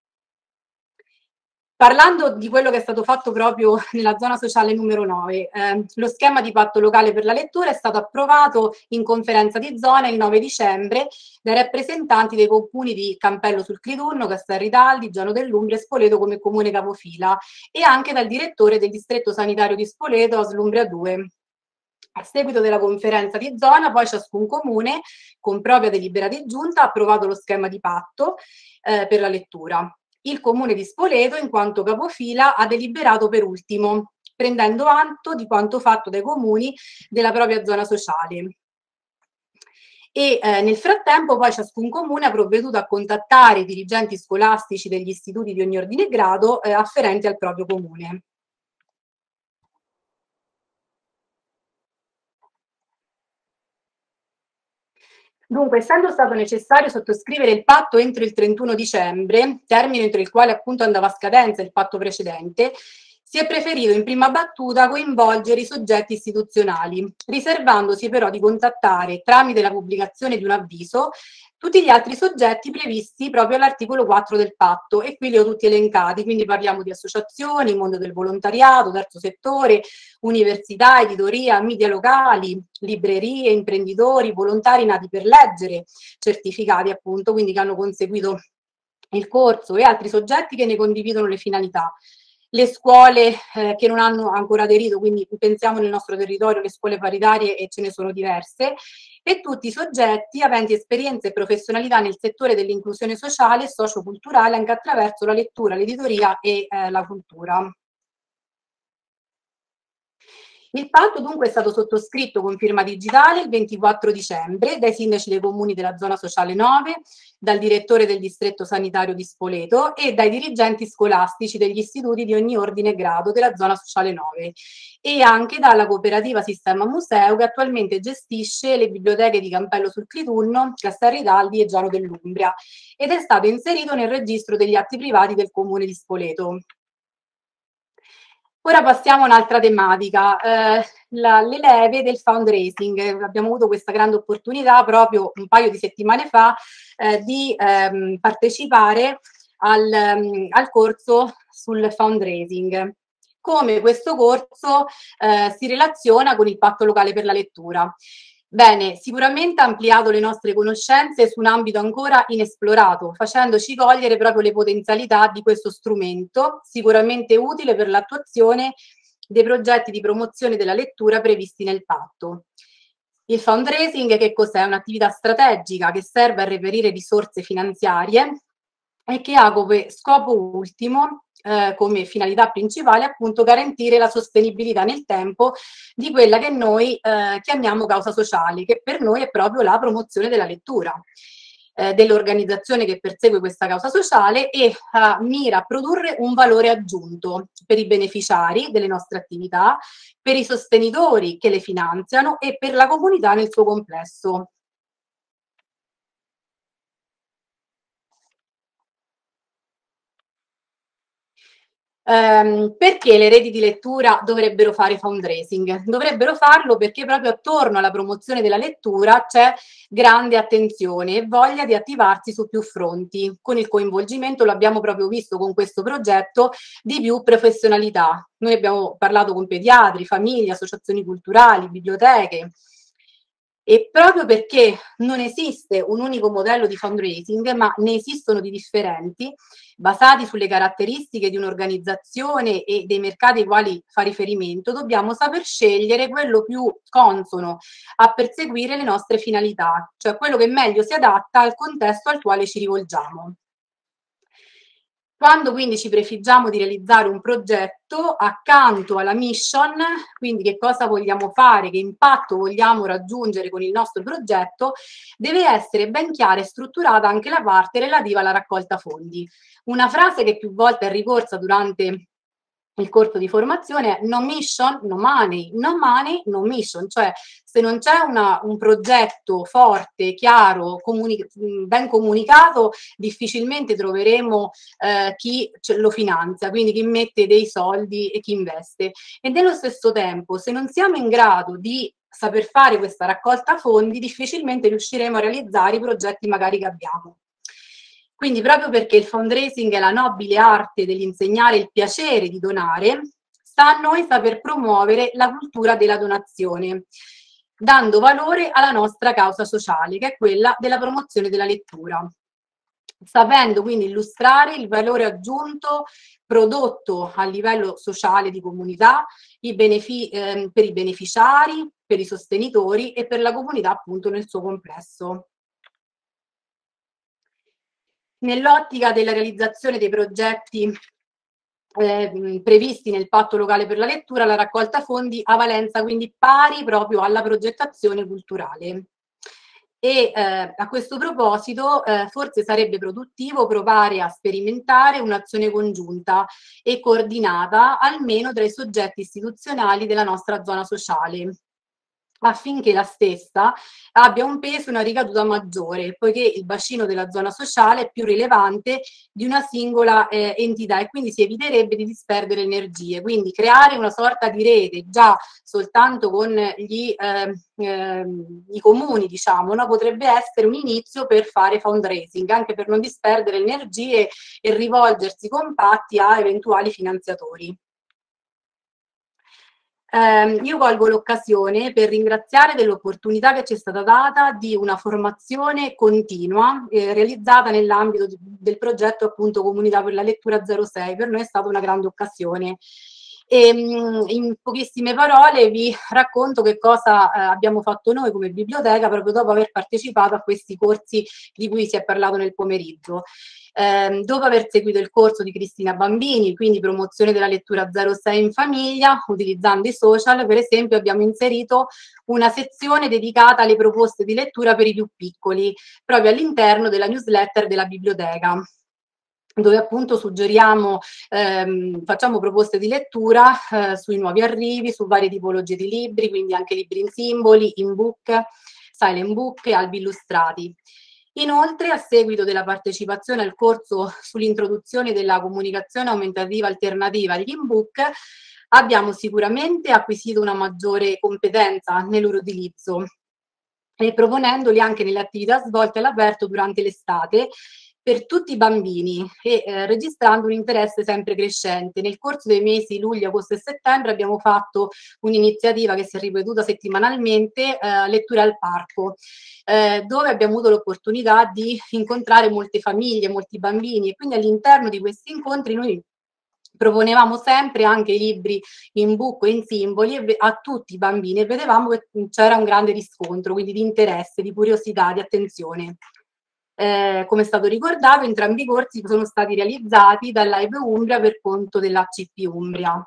Parlando di quello che è stato fatto proprio nella zona sociale numero 9, lo schema di patto locale per la lettura è stato approvato in conferenza di zona il 9 dicembre dai rappresentanti dei comuni di Campello sul Clitunno, Castelritaldi, Giano dell'Umbria e Spoleto come comune capofila e anche dal direttore del distretto sanitario di Spoleto, Aslumbria 2. A seguito della conferenza di zona, poi ciascun comune, con propria delibera di giunta, ha approvato lo schema di patto per la lettura. Il comune di Spoleto, in quanto capofila, ha deliberato per ultimo, prendendo atto di quanto fatto dai comuni della propria zona sociale. E nel frattempo poi ciascun comune ha provveduto a contattare i dirigenti scolastici degli istituti di ogni ordine e grado afferenti al proprio comune. Dunque, essendo stato necessario sottoscrivere il patto entro il 31 dicembre, termine entro il quale appunto andava a scadenza il patto precedente, si è preferito in prima battuta coinvolgere i soggetti istituzionali, riservandosi però di contattare, tramite la pubblicazione di un avviso, tutti gli altri soggetti previsti proprio all'articolo 4 del patto, e qui li ho tutti elencati, quindi parliamo di associazioni, mondo del volontariato, terzo settore, università, editoria, media locali, librerie, imprenditori, volontari nati per leggere, certificati appunto, quindi che hanno conseguito il corso, e altri soggetti che ne condividono le finalità. Le scuole che non hanno ancora aderito, quindi pensiamo nel nostro territorio le scuole paritarie, e ce ne sono diverse, e tutti i soggetti aventi esperienze e professionalità nel settore dell'inclusione sociale e socioculturale anche attraverso la lettura, l'editoria e la cultura. Il patto dunque è stato sottoscritto con firma digitale il 24 dicembre dai sindaci dei comuni della zona sociale 9, dal direttore del distretto sanitario di Spoleto e dai dirigenti scolastici degli istituti di ogni ordine e grado della zona sociale 9 e anche dalla cooperativa Sistema Museo che attualmente gestisce le biblioteche di Campello sul Clitunno, Castelritaldi e Giano dell'Umbria ed è stato inserito nel registro degli atti privati del comune di Spoleto. Ora passiamo a un'altra tematica, le leve del fundraising. Abbiamo avuto questa grande opportunità proprio un paio di settimane fa di partecipare al corso sul fundraising. come questo corso si relaziona con il patto locale per la lettura. Bene, sicuramente ha ampliato le nostre conoscenze su un ambito ancora inesplorato, facendoci cogliere proprio le potenzialità di questo strumento, sicuramente utile per l'attuazione dei progetti di promozione della lettura previsti nel patto. Il fundraising che cos'è? Un'attività strategica che serve a reperire risorse finanziarie e che ha come scopo ultimo, come finalità principale, appunto garantire la sostenibilità nel tempo di quella che noi chiamiamo causa sociale, che per noi è proprio la promozione della lettura, dell'organizzazione che persegue questa causa sociale e mira a produrre un valore aggiunto per i beneficiari delle nostre attività, per i sostenitori che le finanziano e per la comunità nel suo complesso. Perché le reti di lettura dovrebbero fare fundraising? Dovrebbero farlo perché proprio attorno alla promozione della lettura c'è grande attenzione e voglia di attivarsi su più fronti, con il coinvolgimento, lo abbiamo proprio visto con questo progetto, di più professionalità. Noi abbiamo parlato con pediatri, famiglie, associazioni culturali, biblioteche. E proprio perché non esiste un unico modello di fundraising, ma ne esistono di differenti, basati sulle caratteristiche di un'organizzazione e dei mercati ai quali fa riferimento, dobbiamo saper scegliere quello più consono a perseguire le nostre finalità, cioè quello che meglio si adatta al contesto al quale ci rivolgiamo. Quando quindi ci prefiggiamo di realizzare un progetto, accanto alla mission, quindi che cosa vogliamo fare, che impatto vogliamo raggiungere con il nostro progetto, deve essere ben chiara e strutturata anche la parte relativa alla raccolta fondi. Una frase che più volte è ricorsa durante il corso di formazione è no mission, no money, no money, no mission, cioè se non c'è un progetto forte, chiaro, ben comunicato, difficilmente troveremo chi lo finanzia, quindi chi mette dei soldi e chi investe. E nello stesso tempo, se non siamo in grado di saper fare questa raccolta fondi, difficilmente riusciremo a realizzare i progetti magari che abbiamo. Quindi proprio perché il fundraising è la nobile arte dell'insegnare il piacere di donare, sta a noi saper promuovere la cultura della donazione, dando valore alla nostra causa sociale, che è quella della promozione della lettura. Sapendo quindi illustrare il valore aggiunto prodotto a livello sociale di comunità, per i beneficiari, per i sostenitori e per la comunità appunto nel suo complesso. Nell'ottica della realizzazione dei progetti previsti nel patto locale per la lettura, la raccolta fondi ha valenza quindi pari proprio alla progettazione culturale. E a questo proposito forse sarebbe produttivo provare a sperimentare un'azione congiunta e coordinata almeno tra i soggetti istituzionali della nostra zona sociale, affinché la stessa abbia un peso e una ricaduta maggiore, poiché il bacino della zona sociale è più rilevante di una singola entità e quindi si eviterebbe di disperdere energie. Quindi creare una sorta di rete già soltanto con i comuni, diciamo, no? Potrebbe essere un inizio per fare fundraising, anche per non disperdere energie e rivolgersi compatti a eventuali finanziatori. Io colgo l'occasione per ringraziare dell'opportunità che ci è stata data di una formazione continua realizzata nell'ambito del progetto appunto Comunità per la Lettura 06. Per noi è stata una grande occasione. E, in pochissime parole vi racconto che cosa abbiamo fatto noi come biblioteca proprio dopo aver partecipato a questi corsi di cui si è parlato nel pomeriggio. Dopo aver seguito il corso di Cristina Bambini, quindi promozione della lettura 06 in famiglia, utilizzando i social, per esempio abbiamo inserito una sezione dedicata alle proposte di lettura per i più piccoli, proprio all'interno della newsletter della biblioteca, dove appunto suggeriamo, facciamo proposte di lettura sui nuovi arrivi, su varie tipologie di libri, quindi anche libri in simboli, in book, silent book e albi illustrati. Inoltre, a seguito della partecipazione al corso sull'introduzione della comunicazione aumentativa alternativa agli ebook, abbiamo sicuramente acquisito una maggiore competenza nel loro utilizzo e proponendoli anche nelle attività svolte all'aperto durante l'estate per tutti i bambini e registrando un interesse sempre crescente. Nel corso dei mesi luglio, agosto e settembre abbiamo fatto un'iniziativa che si è ripetuta settimanalmente, Letture al Parco, dove abbiamo avuto l'opportunità di incontrare molte famiglie, molti bambini, e quindi all'interno di questi incontri noi proponevamo sempre anche i libri in book e in simboli a tutti i bambini, e vedevamo che c'era un grande riscontro, quindi di interesse, di curiosità, di attenzione. Come è stato ricordato, entrambi i corsi sono stati realizzati dall'AIB Umbria per conto dell'ACP Umbria.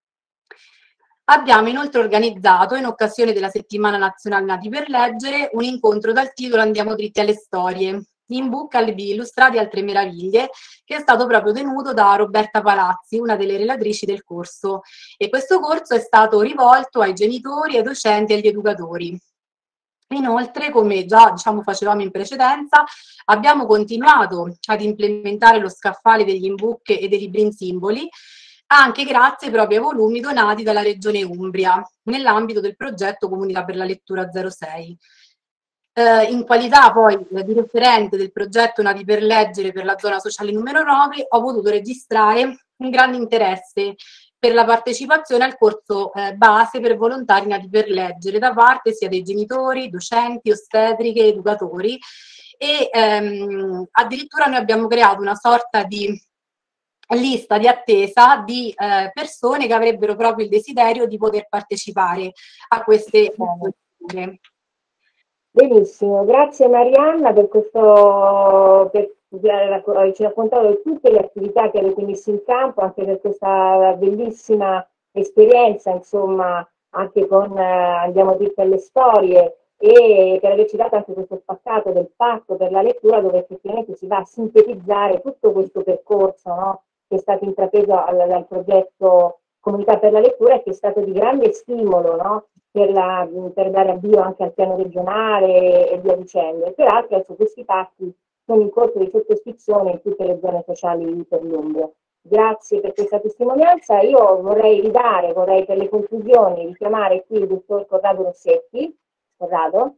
Abbiamo inoltre organizzato, in occasione della Settimana Nazionale Nati per Leggere, un incontro dal titolo Andiamo dritti alle storie, in book Albi illustrati altre meraviglie, che è stato proprio tenuto da Roberta Palazzi, una delle relatrici del corso, e questo corso è stato rivolto ai genitori, ai docenti e agli educatori. Inoltre, come già facevamo in precedenza, abbiamo continuato ad implementare lo scaffale degli in-book e dei libri in simboli, anche grazie proprio ai volumi donati dalla Regione Umbria, nell'ambito del progetto Comunità per la Lettura 06. In qualità poi di referente del progetto Nati per Leggere per la zona sociale numero 9, ho potuto registrare un grande interesse per la partecipazione al corso base per volontari nati per leggere da parte sia dei genitori, docenti, ostetriche, educatori, e addirittura noi abbiamo creato una sorta di lista di attesa di persone che avrebbero proprio il desiderio di poter partecipare a queste letture.
Benissimo, grazie Marianna per questo, ci ha raccontato tutte le attività che avete messo in campo, anche per questa bellissima esperienza, insomma, anche con Andiamo dritti alle storie, e per averci dato anche questo spaccato del patto per la lettura, dove effettivamente si va a sintetizzare tutto questo percorso, no, che è stato intrapreso dal progetto Comunità per la Lettura, e che è stato di grande stimolo, no, per dare avvio anche al piano regionale e via dicendo. E peraltro adesso questi patti sono in corso di sottoscrizione in tutte le zone sociali per l'Umbria. Grazie per questa testimonianza. Io vorrei per le conclusioni richiamare qui il dottor Corrado Rossetti. Corrado?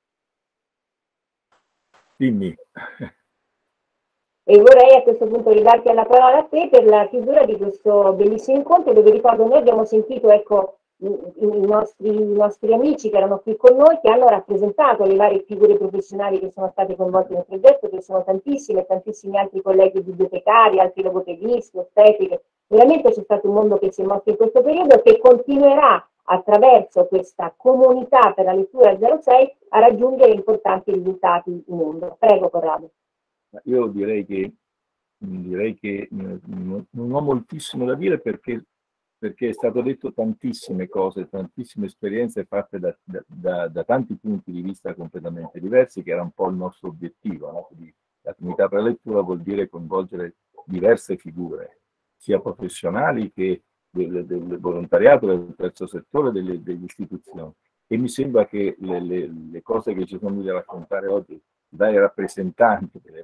Dimmi.
E vorrei a questo punto ridarti la parola a te per la chiusura di questo bellissimo incontro, dove ricordo noi abbiamo sentito, ecco, i nostri amici che erano qui con noi, che hanno rappresentato le varie figure professionali che sono state coinvolte nel progetto, che sono tantissime, tantissimi altri colleghi bibliotecari, altri logopedisti, ostetriche. Veramente c'è stato un mondo che si è mosso in questo periodo, che continuerà attraverso questa Comunità per la Lettura 06 a raggiungere importanti risultati in Umbria. Prego Corrado.
Io direi che non ho moltissimo da dire, perché è stato detto tantissime cose, tantissime esperienze fatte da tanti punti di vista completamente diversi, che era un po' il nostro obiettivo, no? La Comunità per la Lettura vuol dire coinvolgere diverse figure, sia professionali che del volontariato, del terzo settore, delle istituzioni. E mi sembra che le cose che ci sono venute a raccontare oggi, i vari rappresentanti dei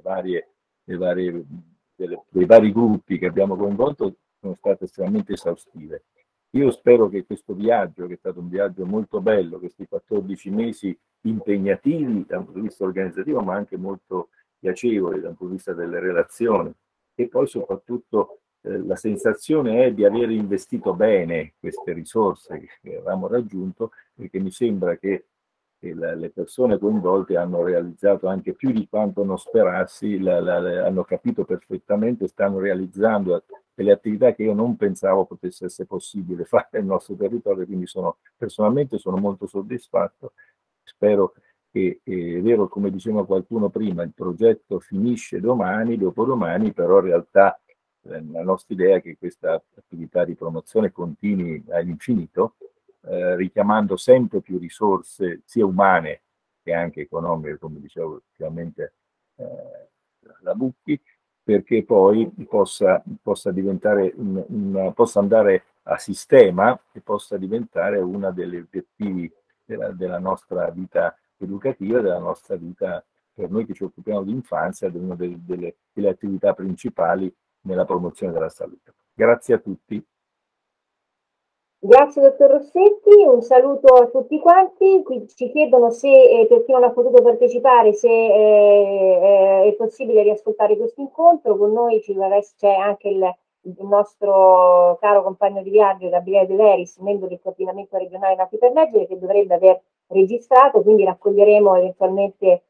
vari gruppi che abbiamo coinvolto, sono state estremamente esaustive. Io spero che questo viaggio, che è stato un viaggio molto bello, questi 14 mesi impegnativi da un punto di vista organizzativo, ma anche molto piacevoli dal punto di vista delle relazioni, e poi soprattutto la sensazione è di aver investito bene queste risorse che avevamo raggiunto, perché mi sembra che le persone coinvolte hanno realizzato anche più di quanto non sperassi, hanno capito perfettamente, stanno realizzando delle attività che io non pensavo potesse essere possibile fare nel nostro territorio, quindi personalmente sono molto soddisfatto. Spero che, è vero, come diceva qualcuno prima, il progetto finisce domani, dopodomani, però in realtà la nostra idea è che questa attività di promozione continui all'infinito, richiamando sempre più risorse sia umane che anche economiche, come dicevo ultimamente la Bucchi, perché poi possa diventare possa andare a sistema e possa diventare uno degli obiettivi della nostra vita educativa, della nostra vita, per noi che ci occupiamo di infanzia, di una delle attività principali nella promozione della salute. Grazie a tutti.
Grazie dottor Rossetti, un saluto a tutti quanti. Qui ci chiedono se per chi non ha potuto partecipare se è possibile riascoltare questo incontro. Con noi c'è anche il nostro caro compagno di viaggio Gabriele De Veris, membro del coordinamento regionale Nati per Leggere, che dovrebbe aver registrato, quindi raccoglieremo eventualmente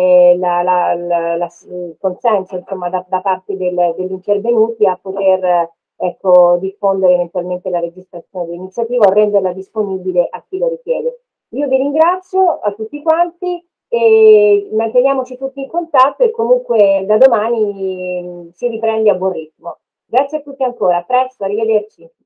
il consenso insomma, da parte degli intervenuti a poter diffondere eventualmente la registrazione dell'iniziativa o renderla disponibile a chi lo richiede. Io vi ringrazio a tutti quanti e manteniamoci tutti in contatto e comunque da domani si riprende a buon ritmo. Grazie a tutti ancora, a presto, arrivederci.